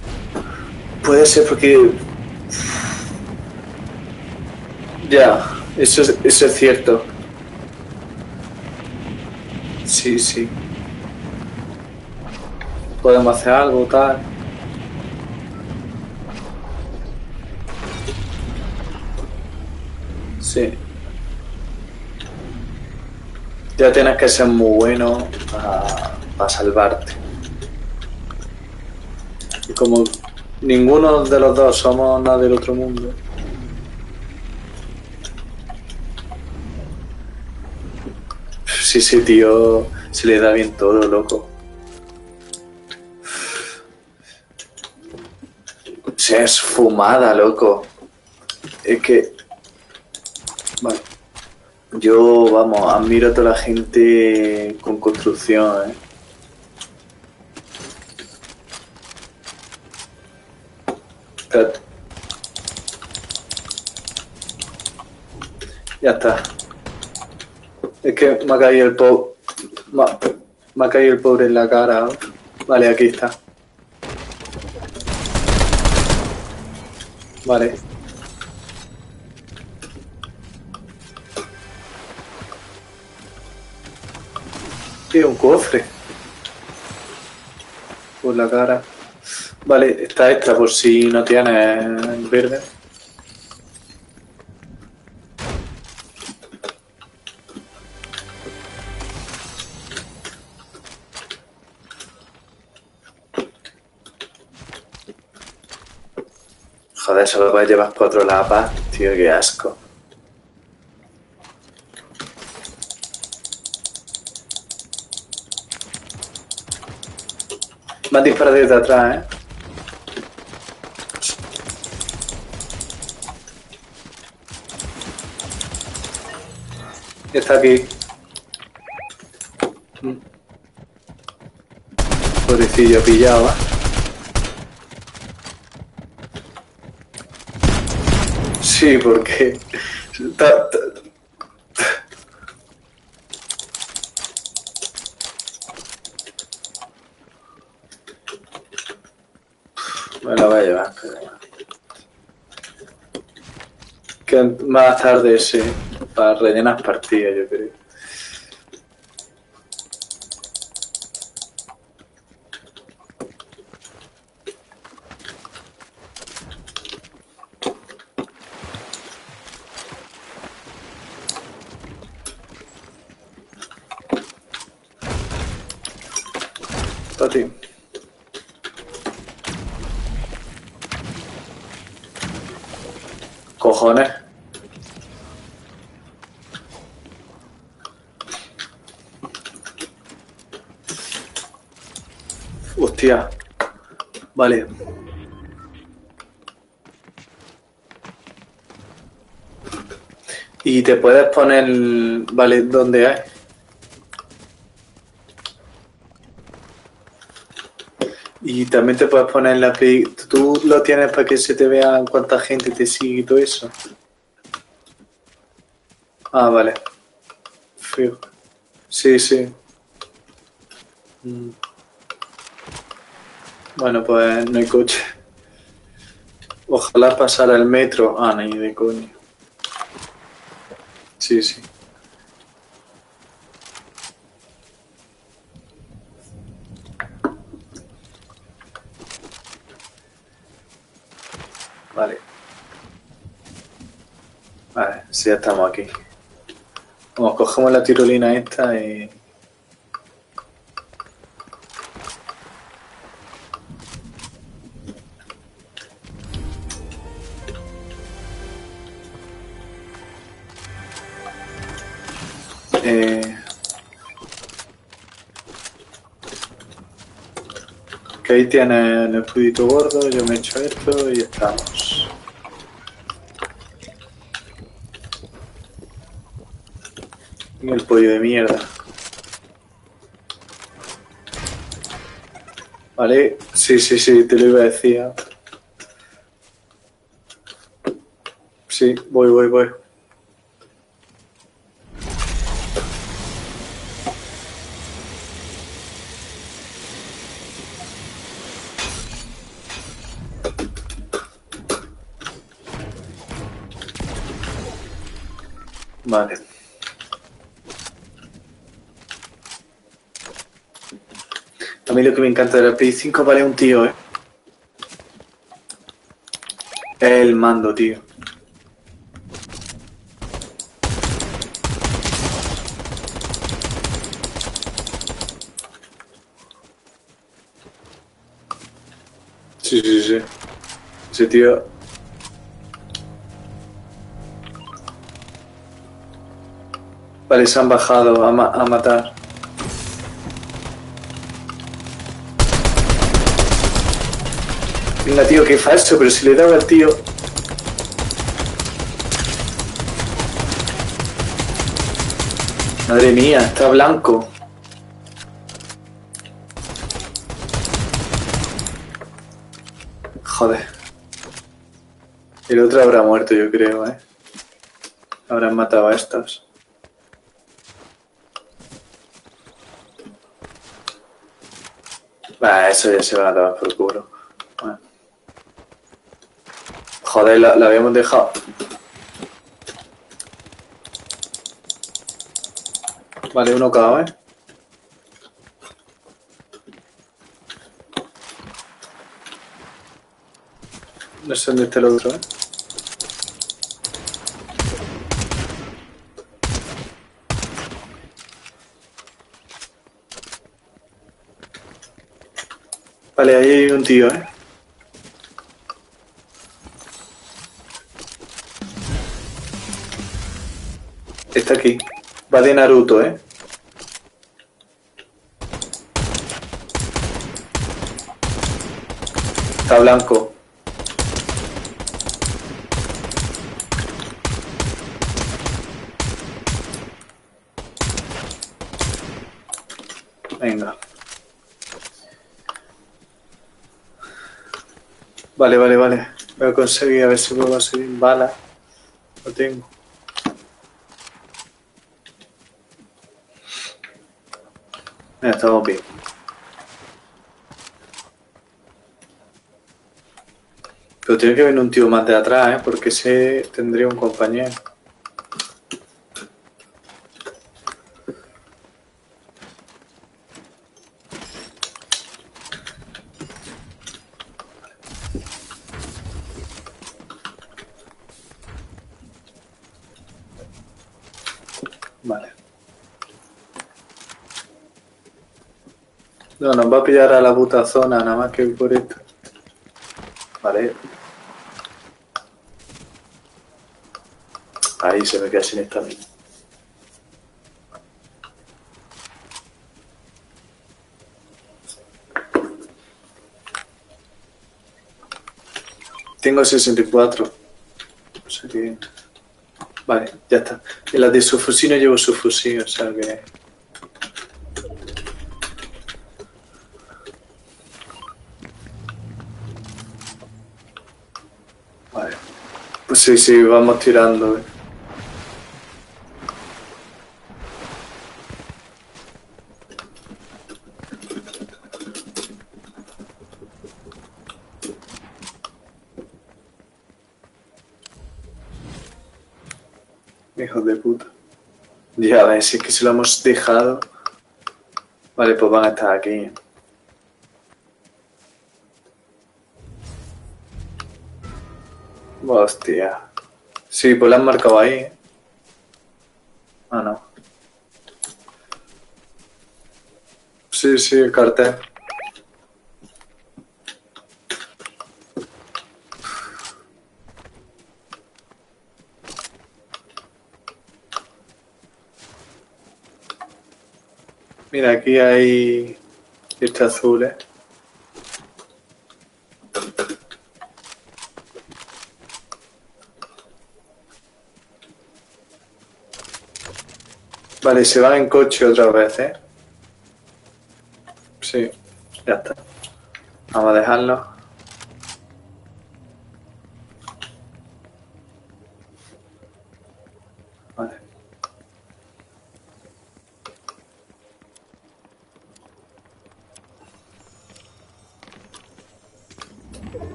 Speaker 1: Puede ser porque... Ya. Eso es, eso es cierto. Sí, sí. Podemos hacer algo, tal. Sí. Ya tienes que ser muy bueno para salvarte. Y como ninguno de los dos somos nada del otro mundo. Sí, sí, tío. Se le da bien todo, loco. O sea, es fumada, loco. Es que... Vale. Yo, vamos, admiro a toda la gente con construcción, ¿eh? Espérate. Ya está. Es que me ha caído el pobre... Me, me ha caído el pobre en la cara. Vale, aquí está. Vale. Y un cofre. Por la cara. Vale, está esta por si no tienes verde. Joder, solo puedes llevar cuatro lapas. Tío, qué asco. Me han disparado desde atrás, ¿eh? Está aquí. Pobrecillo pillado, ¿eh? Sí, porque... Ta, ta... Me la voy a llevar. Que más tarde, sí. Para rellenar partidas, yo creo. Para ti. Cojones. Hostia. Vale. Y te puedes poner... Vale, ¿dónde hay? Y también te puedes poner la play... ¿Tú lo tienes para que se te vea cuánta gente te sigue y todo eso? Ah, vale. Fijo. Sí, sí. Mm. Bueno, pues no hay coche. Ojalá pasara el metro. Ah, ni de coño. Sí, sí. Vale. Vale, sí, ya estamos aquí. Vamos, cogemos la tirolina esta y... Eh... Que ahí tiene el escudito gordo, yo me echo esto y estamos. Y el pollo de mierda. Vale, sí, sí, sí, te lo iba a decir. Sí, voy, voy, voy. Vale. A mí lo que me encanta de la Play cinco, vale, un tío, ¿eh? Es el mando, tío. Sí, sí, sí. Ese tío... Vale, se han bajado a, ma a matar. Venga, tío, qué falso, pero si le he dado al tío... Madre mía, está blanco. Joder. El otro habrá muerto, yo creo, ¿eh? Habrán matado a estos. Bah, eso ya se va a tomar por culo. Bueno. Joder, la, la habíamos dejado. Vale, uno cada, ¿eh? No sé dónde está el otro, ¿eh? Vale, ahí hay un tío, ¿eh? Está aquí. Va de Naruto, ¿eh? Está blanco. Venga. Vale, vale, vale. Voy a conseguir, a ver si puedo conseguir balas. Lo tengo. Mira, estamos bien. Pero tiene que venir un tío más de atrás, ¿eh? Porque ese tendría un compañero. Vale. No, nos va a pillar a la puta zona, nada más que por esto. Vale. Ahí se me queda sin estamina. Tengo sesenta y cuatro. O sea que... Vale, ya está. En las de su fusil no llevo su fusil, o sea que... Vale. Pues sí, sí, vamos tirando. ¿eh? Hijos de puta. Ya ves, si es que se lo hemos dejado. Vale, pues van a estar aquí. Hostia. Sí, pues la han marcado ahí. ¿eh? Ah, no. Sí, sí, el cartel. Mira, aquí hay este azul, ¿eh? Vale, se van en coche otra vez, ¿eh? Sí, ya está. Vamos a dejarlo. Vale.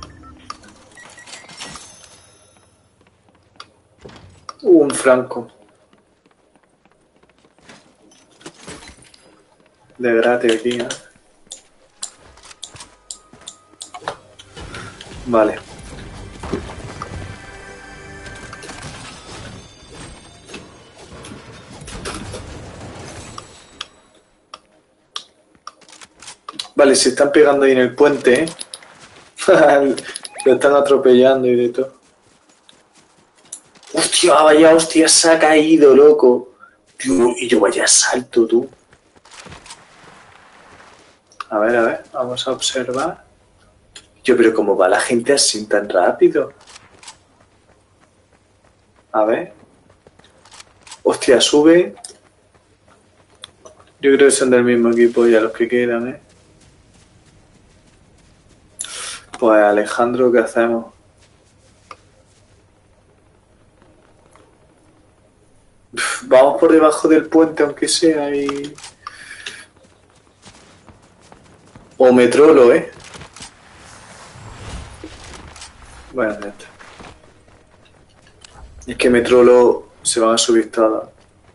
Speaker 1: Uh, un franco. de gratis aquí, ¿eh? Vale. Vale, se están pegando ahí en el puente, ¿eh? Lo están atropellando y de todo. Hostia, vaya hostia, se ha caído, loco. Tío, y yo vaya salto, tú. A ver, a ver, vamos a observar. Yo, pero ¿cómo va la gente así tan rápido? A ver. Hostia, sube. Yo creo que son del mismo equipo ya los que quedan, ¿eh? Pues Alejandro, ¿qué hacemos? Uf, vamos por debajo del puente, aunque sea, y... O me trolo, ¿eh? Bueno, ya está. Es que me trolo, se van a subir todas.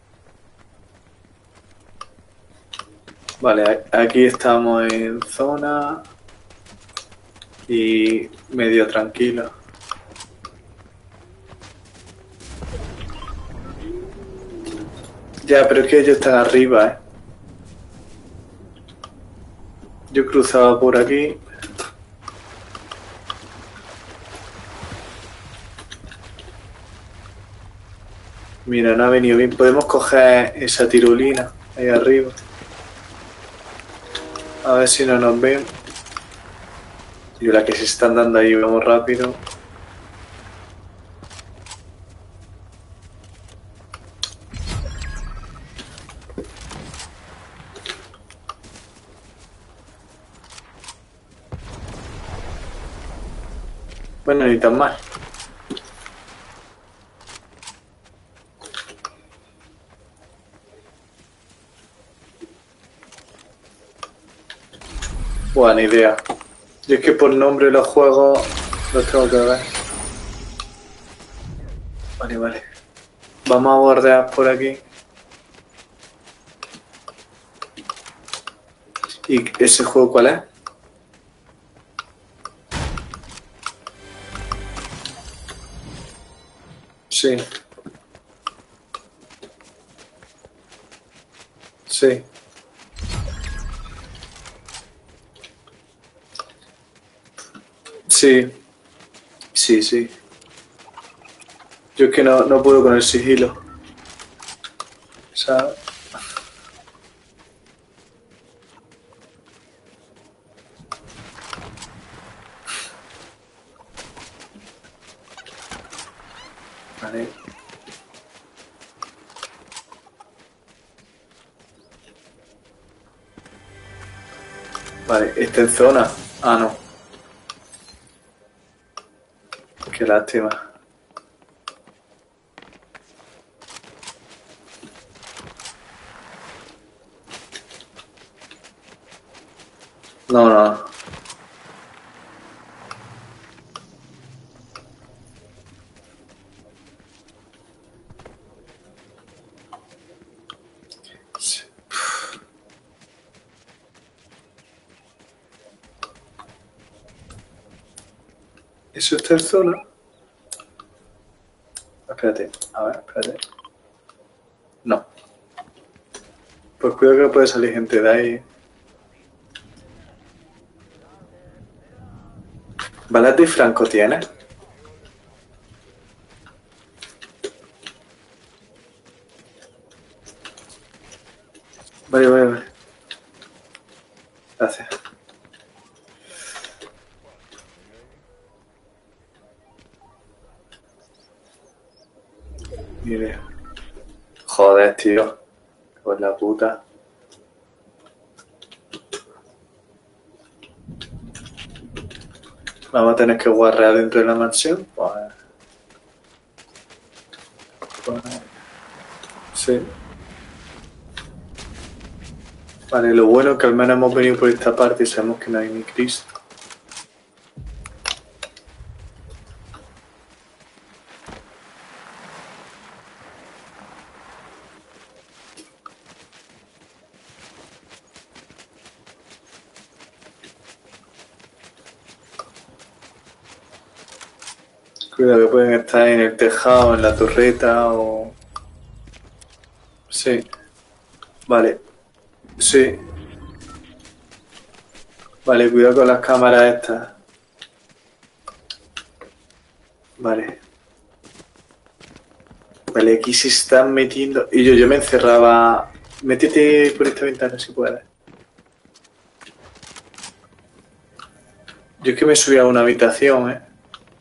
Speaker 1: Vale, aquí estamos en zona y medio tranquilo. Ya, pero es que ellos están arriba, ¿eh? Yo cruzaba por aquí. Mira, no ha venido bien. Podemos coger esa tirolina ahí arriba. A ver si no nos ven. Y la que se están dando ahí, vamos rápido. Bueno, ni tan mal. Buena idea. Yo es que por nombre los juegos los tengo que ver. Vale, vale. Vamos a bordear por aquí. ¿Y ese juego cuál es? Sí. Sí. Sí. Sí, sí. Yo es que no, no puedo con el sigilo. O sea... Vale. Vale, está en zona. Ah, no. Qué lástima. No, no. Sí. ¿Eso está en zona? Espérate, a ver, espérate. No. Pues cuidado que puede salir gente de ahí. ¿Balas de Franco tienes? Vale, vale, vale. Gracias. Mire. Joder, tío. Por la puta. Vamos a tener que guarrear dentro de la mansión. Pues... pues sí. Vale, lo bueno es que al menos hemos venido por esta parte y sabemos que no hay ni Cristo. Cuidado que pueden estar en el tejado, en la torreta o... Sí. Vale. Sí. Vale, cuidado con las cámaras estas. Vale. Vale, aquí se están metiendo... Y yo, yo me encerraba... Métete por esta ventana si puedes. Yo es que me subí a una habitación, ¿eh?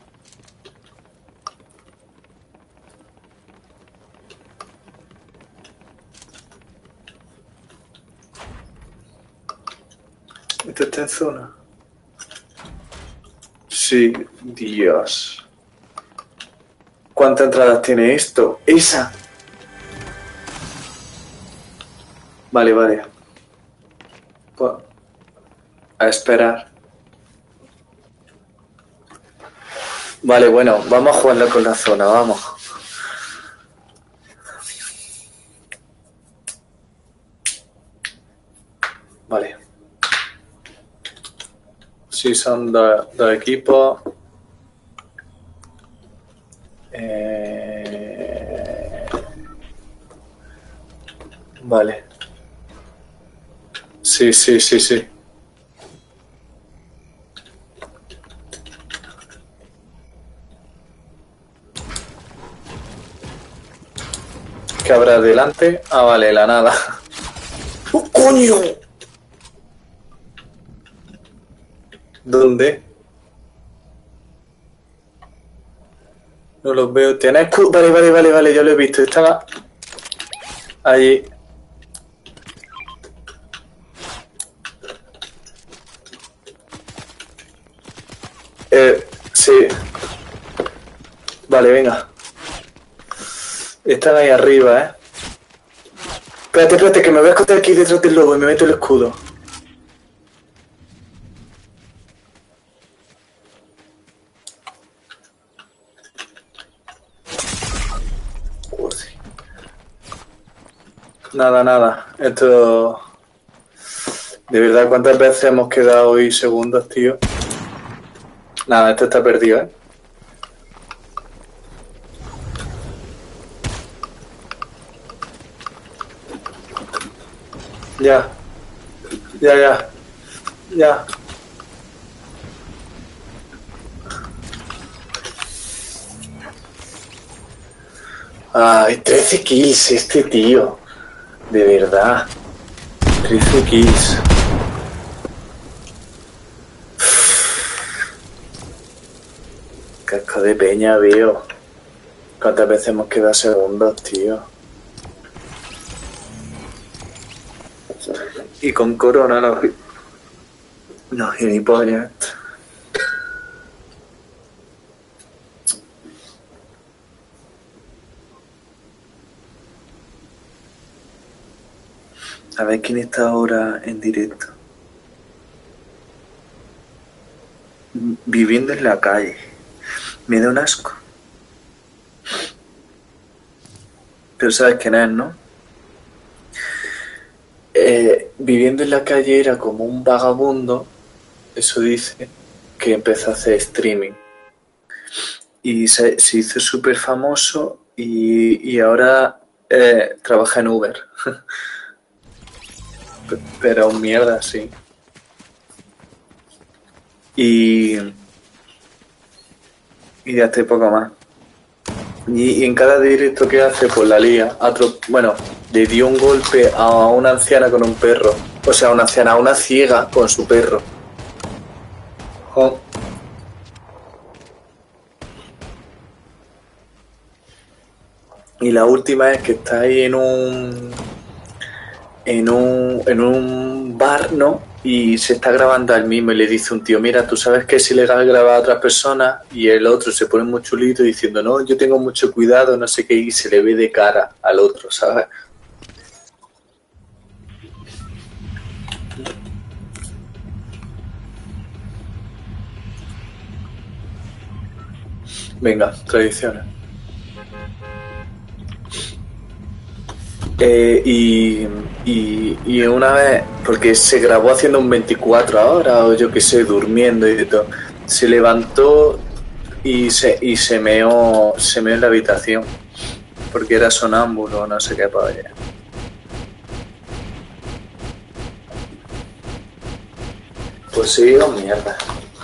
Speaker 1: ¿Esto está en zona? Sí, Dios. ¿Cuántas entradas tiene esto? ¡Esa! Vale, vale. Pues, a esperar. Vale, bueno, vamos a jugarlo con la zona, vamos. Vale. Sí, son dos, dos equipos. Eh... Vale. Sí, sí, sí, sí. ¿Qué habrá delante? Ah, vale, la nada. ¡Oh, coño! ¿Dónde? No los veo. ¿Tienes escudo? Vale, vale, vale, vale, ya lo he visto. Estaba allí. Eh, sí. Vale, venga. Están ahí arriba, ¿eh? Espérate, espérate, que me voy a esconder aquí detrás del lobo y me meto el escudo. Nada, nada. Esto... De verdad, ¿cuántas veces hemos quedado hoy segundos, tío? Nada, esto está perdido, ¿eh? Ya. Ya, ya. Ya. Ay, trece kills este tío. De verdad. trece kills. Casco de peña, veo. ¿Cuántas veces hemos quedado segundos, tío? Y con corona no... No, gilipollas. A ver quién está ahora en directo. Viviendo en la calle. Me da un asco. Pero sabes quién es, ¿no? Eh, viviendo en la calle era como un vagabundo, eso dice, que empezó a hacer streaming. Y se, se hizo súper famoso y, y ahora eh, trabaja en Uber. Pero mierda, sí. Y, y ya estoy poco más. Y, y en cada directo que hace, pues la lía. Atro- bueno, le dio un golpe a una anciana con un perro. O sea, una anciana, a una ciega con su perro. Oh. Y la última es que está ahí en un... En un, en un bar, ¿no? Y se está grabando al mismo y le dice un tío, mira, tú sabes que es ilegal grabar a otras personas, y el otro se pone muy chulito diciendo, no, yo tengo mucho cuidado, no sé qué, y se le ve de cara al otro, ¿sabes? Venga, tradiciones. Eh, y, y, y una vez, porque se grabó haciendo un veinticuatro horas o yo qué sé, durmiendo y de todo, se levantó y se, y se meó, se meó en la habitación. Porque era sonámbulo, no sé qué polla. Pues sí, oh mierda.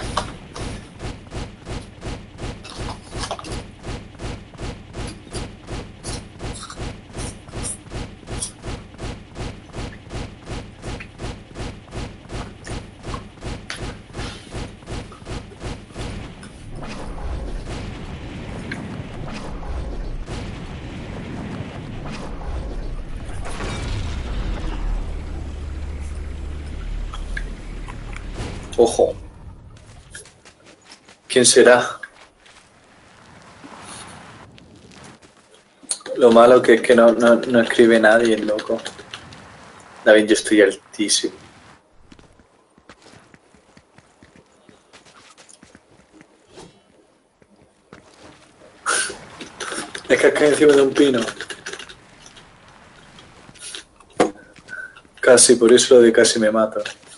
Speaker 1: Ojo. ¿Quién será? Lo malo que es que no, no, no escribe nadie, el loco. David, yo estoy altísimo. Es que acá encima de un pino. Casi, por eso lo de casi me mato.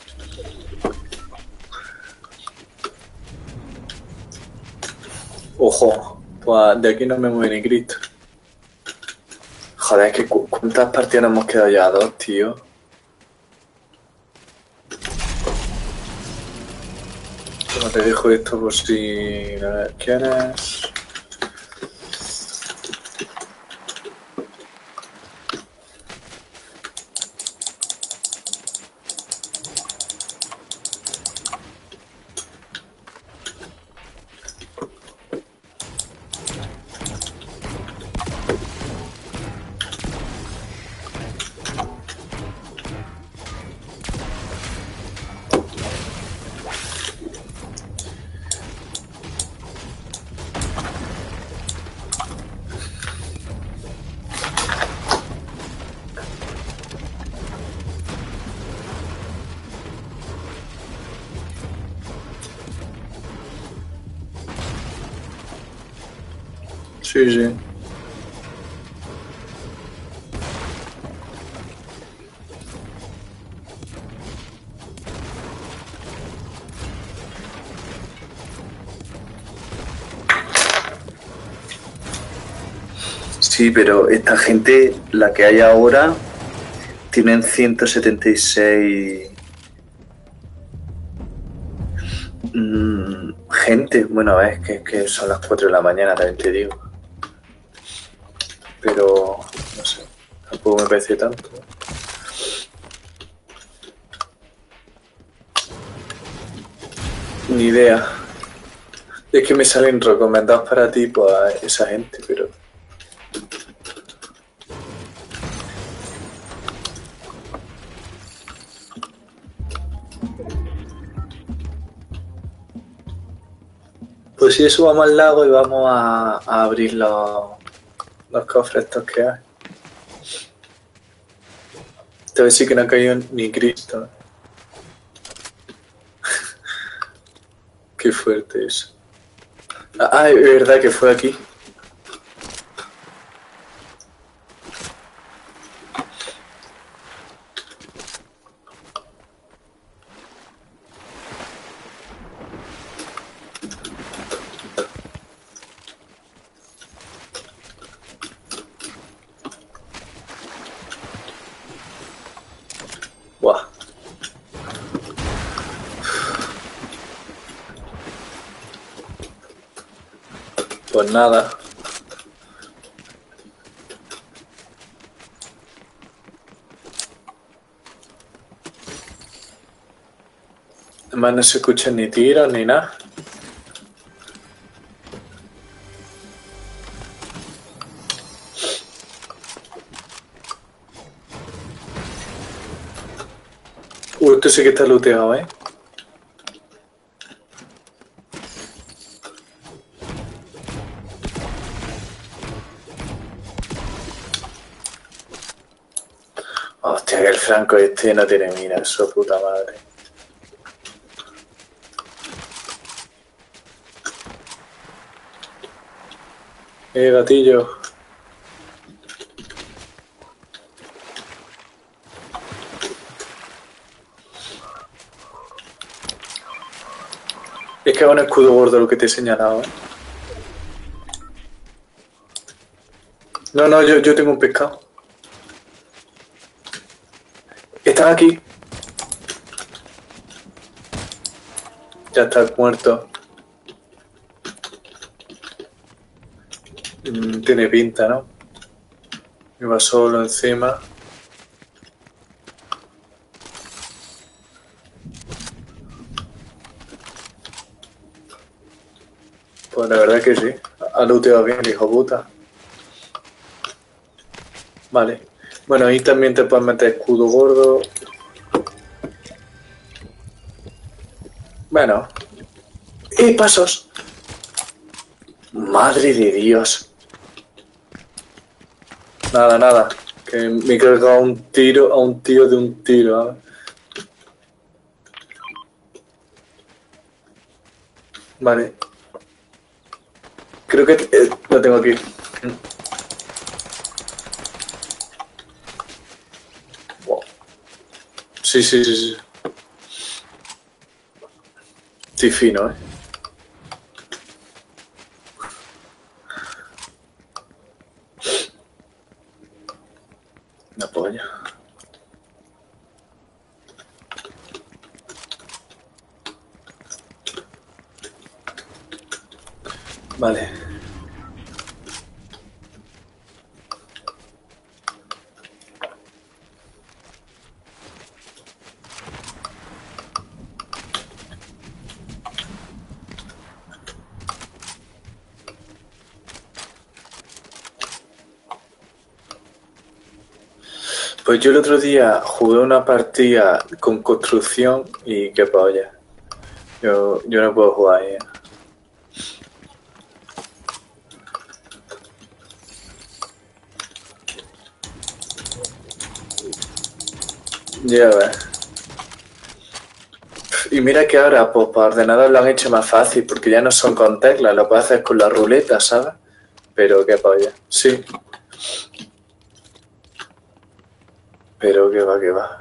Speaker 1: Ojo, pues de aquí no me mueve ni Cristo. Joder, es que cu ¿cuántas partidas nos hemos quedado ya? Dos, tío. Bueno, te dejo esto por si no quieres. Sí, sí. Sí, pero esta gente, la que hay ahora, tienen ciento setenta y seis mmm, gente. Bueno, es que, que son las cuatro de la mañana, también te digo. Pero, no sé, tampoco me parece tanto. Ni idea. Es que me salen recomendados para ti, pues, a esa gente, pero... Pues si eso, vamos al lago y vamos a, a abrir los, los cofres estos que hay. Esta vez sí que no ha caído ni Cristo. Qué fuerte eso. Ah, es verdad que fue aquí. Buah. Pues nada. Además no se escuchan ni tiros ni nada. Uh, esto sí que está looteado, ¿eh? Hostia, que el Franco este no tiene mira, su puta madre. Eh, gatillo. Es que es un escudo gordo lo que te he señalado, ¿eh? No, no, yo, yo tengo un pescado. Están aquí. Ya está muerto. Mm, tiene pinta, ¿no? Iba solo encima. Pues la verdad que sí. Ha looteado bien, hijo puta. Vale. Bueno, ahí también te puedes meter escudo gordo. Bueno. ¡Eh, pasos! Madre de Dios. Nada, nada. Que me he cargado a un tiro, a un tío de un tiro. ¿eh? Vale. Creo que eh, lo tengo aquí. Wow. Sí, sí, sí, sí. Estoy fino, ¿eh? Una polla. Vale. Pues yo el otro día jugué una partida con construcción y qué polla. Yo, yo no puedo jugar ahí. ¿eh? Ya ves. Y mira que ahora, pues para ordenador lo han hecho más fácil, porque ya no son con teclas, lo puedes hacer con la ruleta, ¿sabes? Pero qué polla. Sí. Pero qué va, qué va.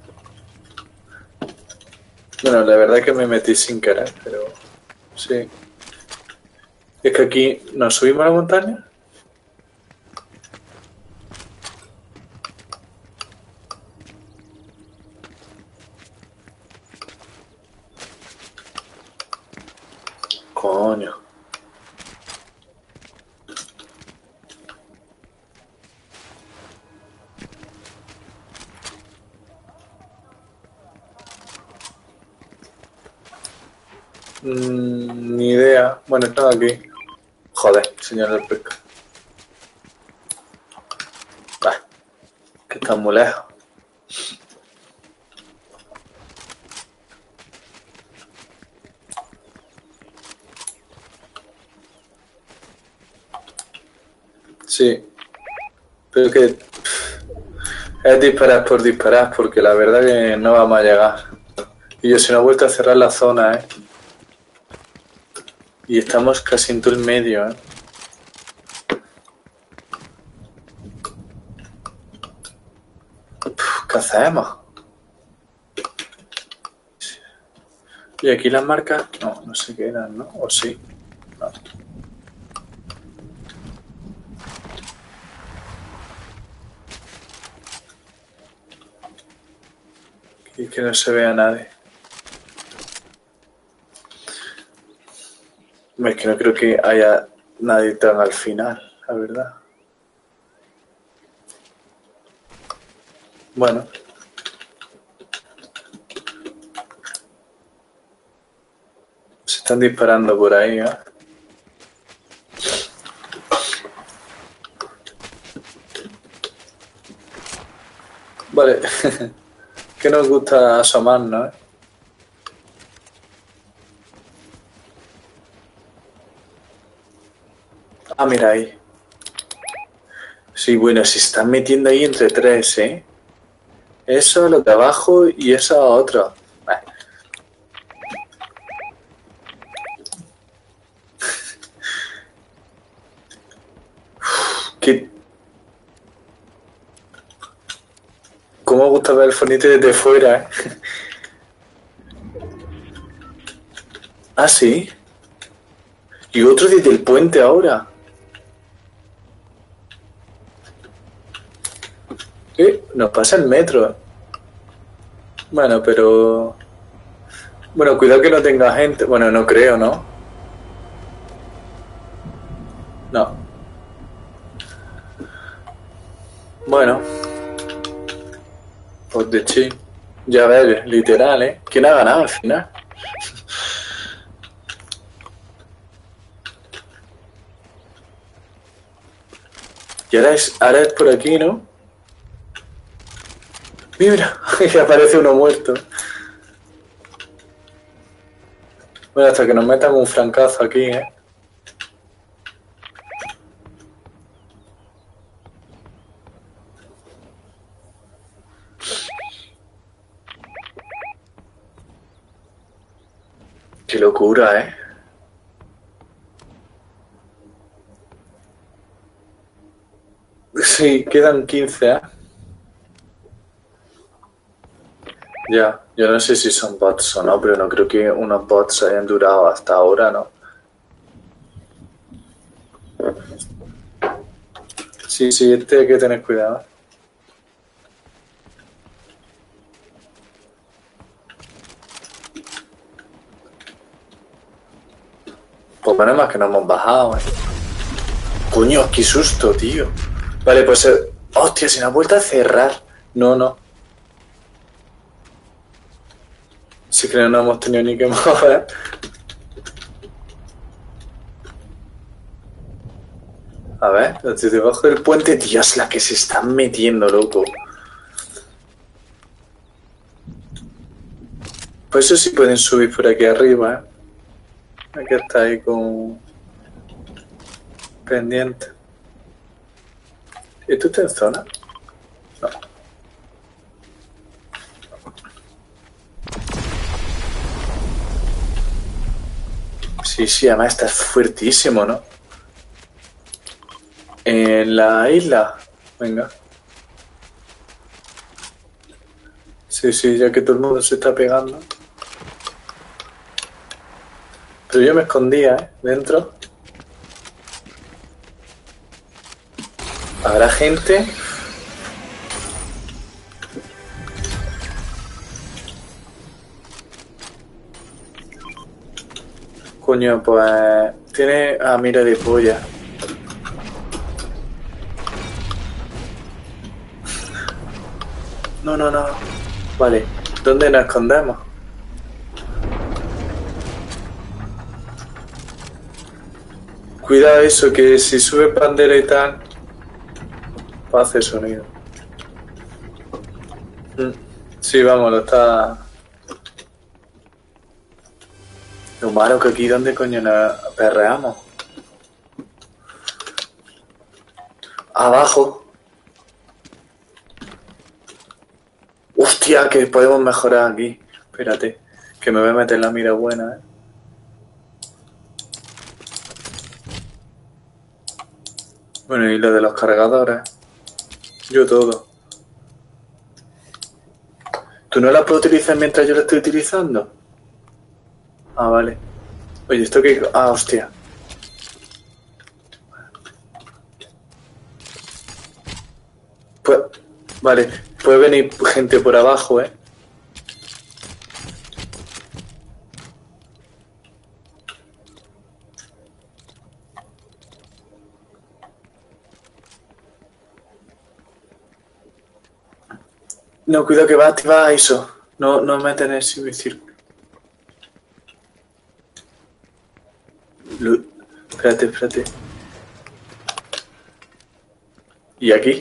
Speaker 1: Bueno, la verdad es que me metí sin querer, pero sí. Es que aquí nos subimos a la montaña. Coño. Mm, ni idea. Bueno, están aquí. Joder, señor del pesca. Bah, que están muy lejos. Sí. Pero que pff, es disparar por disparar, porque la verdad que no vamos a llegar. Y yo se nos ha vuelto a cerrar la zona, ¿eh? Y estamos casi en todo el medio, ¿eh? Uf, ¿qué hacemos? Y aquí las marcas, no, no se quedan, ¿no? ¿O sí? No. Y que no se vea nadie. Es que no creo que haya nadie tan al final, la verdad. Bueno. Se están disparando por ahí, ¿eh? Vale. Que nos gusta asomarnos, ¿eh? Ah, mira ahí. Sí, bueno, se están metiendo ahí entre tres, ¿eh? Eso, lo de abajo y eso otro. Bah. ¿Qué? ¿Cómo me gusta ver el fonito desde fuera, eh? Ah, sí. Y otro desde el puente ahora. Nos pasa el metro. Bueno, pero... Bueno, cuidado que no tenga gente. Bueno, no creo, ¿no? No. Bueno. Pues de chi. Ya ves, literal, ¿eh? ¿Quién ha ganado al final? Y ahora es, ahora es por aquí, ¿no? Mira, que aparece uno muerto. Bueno, hasta que nos metan un francazo aquí, ¿eh? Qué locura, ¿eh? Sí, quedan quince, ¿eh? Ya, yo no sé si son bots o no, pero no creo que unos bots hayan durado hasta ahora, ¿no? Sí, sí, este hay que tener cuidado. Pues menos más que no hemos bajado, ¿eh? Coño, qué susto, tío. Vale, pues... Eh... Hostia, se nos ha vuelto a cerrar. No, no. Sí que no nos hemos tenido ni que mover. A ver, desde debajo del puente, Dios, la que se están metiendo, loco. Pues eso sí pueden subir por aquí arriba, ¿eh? Aquí está ahí con... pendiente. ¿Y tú estás en zona? No. Sí, sí, además está fuertísimo, ¿no? En la isla. Venga. Sí, sí, ya que todo el mundo se está pegando. Pero yo me escondía, ¿eh? Dentro. ¿Habrá gente? Coño, pues... Tiene... Ah, mira de polla. No, no, no. Vale. ¿Dónde nos escondemos? Cuidado eso, que si sube bandera y tal... Pues hace sonido. Sí, vamos, lo está... Lo malo que aquí, ¿dónde coño nos perreamos? Abajo. Hostia, que podemos mejorar aquí. Espérate, que me voy a meter la mira buena, ¿eh? Bueno, y lo de los cargadores. Yo todo. ¿Tú no la puedes utilizar mientras yo la estoy utilizando? Ah, vale. Oye, ¿esto qué...? Ah, hostia. Pues... Vale, puede venir gente por abajo, ¿eh? No, cuidado que va a activar eso. No, no me tenés en el círculo. Lo... Espérate, espérate. ¿Y aquí?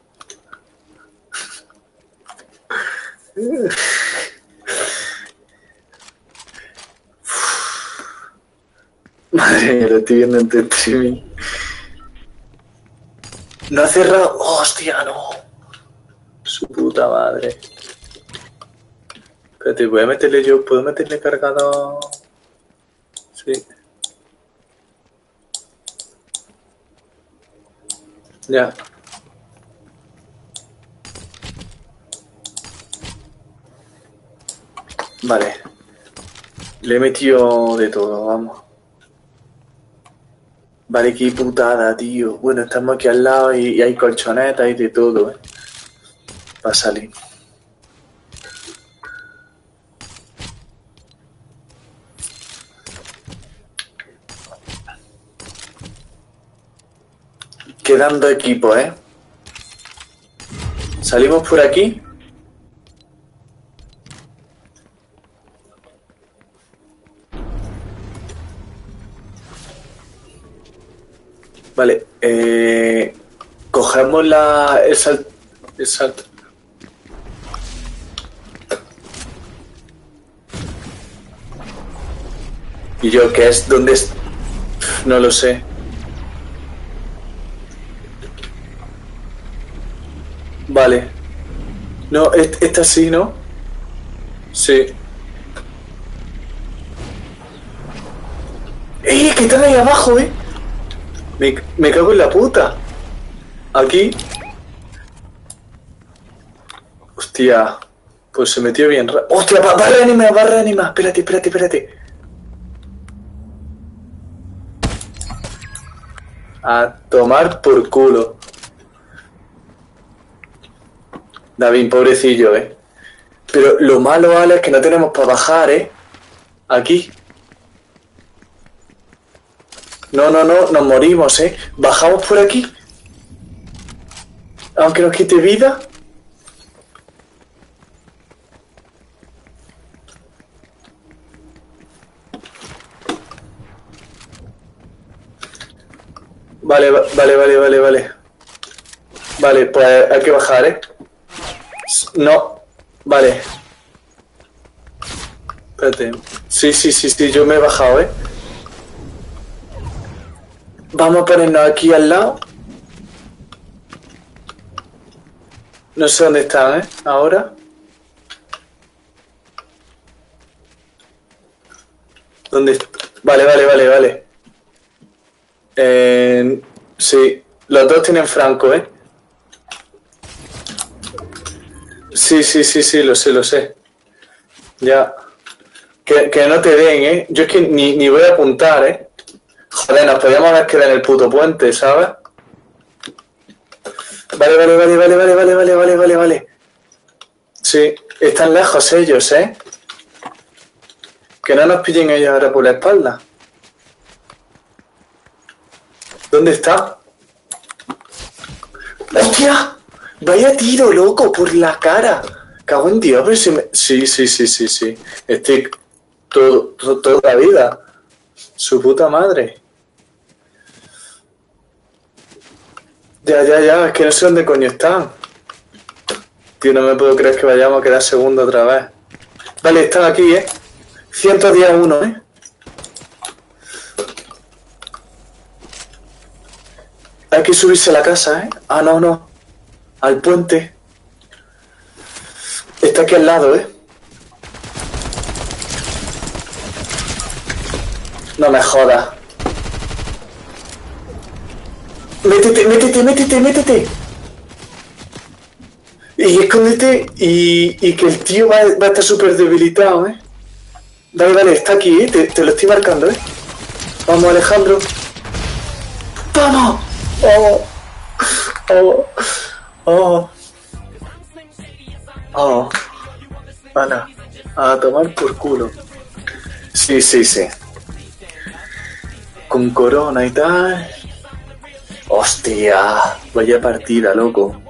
Speaker 1: Madre mía, lo estoy viendo en tu streaming. No ha cerrado. Oh, hostia, no. Su puta madre. Espérate, voy a meterle yo. ¿Puedo meterle cargado? Sí. Ya. Vale. Le he metido de todo, vamos. Vale, qué putada, tío. Bueno, estamos aquí al lado y, y hay colchonetas y de todo, ¿eh? para salir. Quedando equipos, ¿eh? Salimos por aquí. Vale, eh, cogemos la, el, sal, el salto. ¿Y yo qué es? ¿Dónde es? No lo sé. Vale. No, esta sí, ¿no? Sí. ¡Eh! Que están ahí abajo, ¿eh? Me, me cago en la puta. Aquí. Hostia. Pues se metió bien. ¡Hostia! Va, va a reanimar, va a reanimar. Espérate, espérate, espérate. A tomar por culo. David, pobrecillo, ¿eh? Pero lo malo, Ale, es que no tenemos para bajar, ¿eh? Aquí. No, no, no, nos morimos, ¿eh? Bajamos por aquí. Aunque nos quite vida. Vale, vale, vale, vale, vale. Vale, pues hay que bajar, ¿eh? No, vale. Espérate. Sí, sí, sí, sí, yo me he bajado, ¿eh? Vamos a ponernos aquí al lado. No sé dónde están, ¿eh? Ahora. ¿Dónde está? Vale, vale, vale, vale. Eh, sí, los dos tienen franco, ¿eh? Sí, sí, sí, sí, lo sé, lo sé. Ya. Que, que no te den, ¿eh? Yo es que ni, ni voy a apuntar, ¿eh? Joder, nos podíamos haber quedado en el puto puente, ¿sabes? Vale, vale, vale, vale, vale, vale, vale, vale, vale, vale. Sí, están lejos ellos, ¿eh? Que no nos pillen ellos ahora por la espalda. ¿Dónde está? ¡Hostia! Vaya tiro, loco, por la cara. Cago en Dios, pero si me... Sí, sí, sí, sí, sí. Estoy todo, todo, toda la vida. Su puta madre. Ya, ya, ya, es que no sé dónde coño están. Tío, no me puedo creer que vayamos a quedar segundo otra vez. Vale, están aquí, ¿eh? ciento diez a uno, ¿eh? Hay que subirse a la casa, ¿eh? Ah, no, no. Al puente. Está aquí al lado, ¿eh? No me jodas. Métete, métete, métete, métete. Y escóndete y, y que el tío va, va a estar súper debilitado, ¿eh? Dale, dale, está aquí, ¿eh? Te, te lo estoy marcando, ¿eh? Vamos, Alejandro. ¡Vamos! ¡Oh! ¡Oh! ¡Oh! ¡Oh! Ana, a tomar por culo. Sí, sí, sí. Con corona y tal. ¡Hostia! Vaya partida, loco.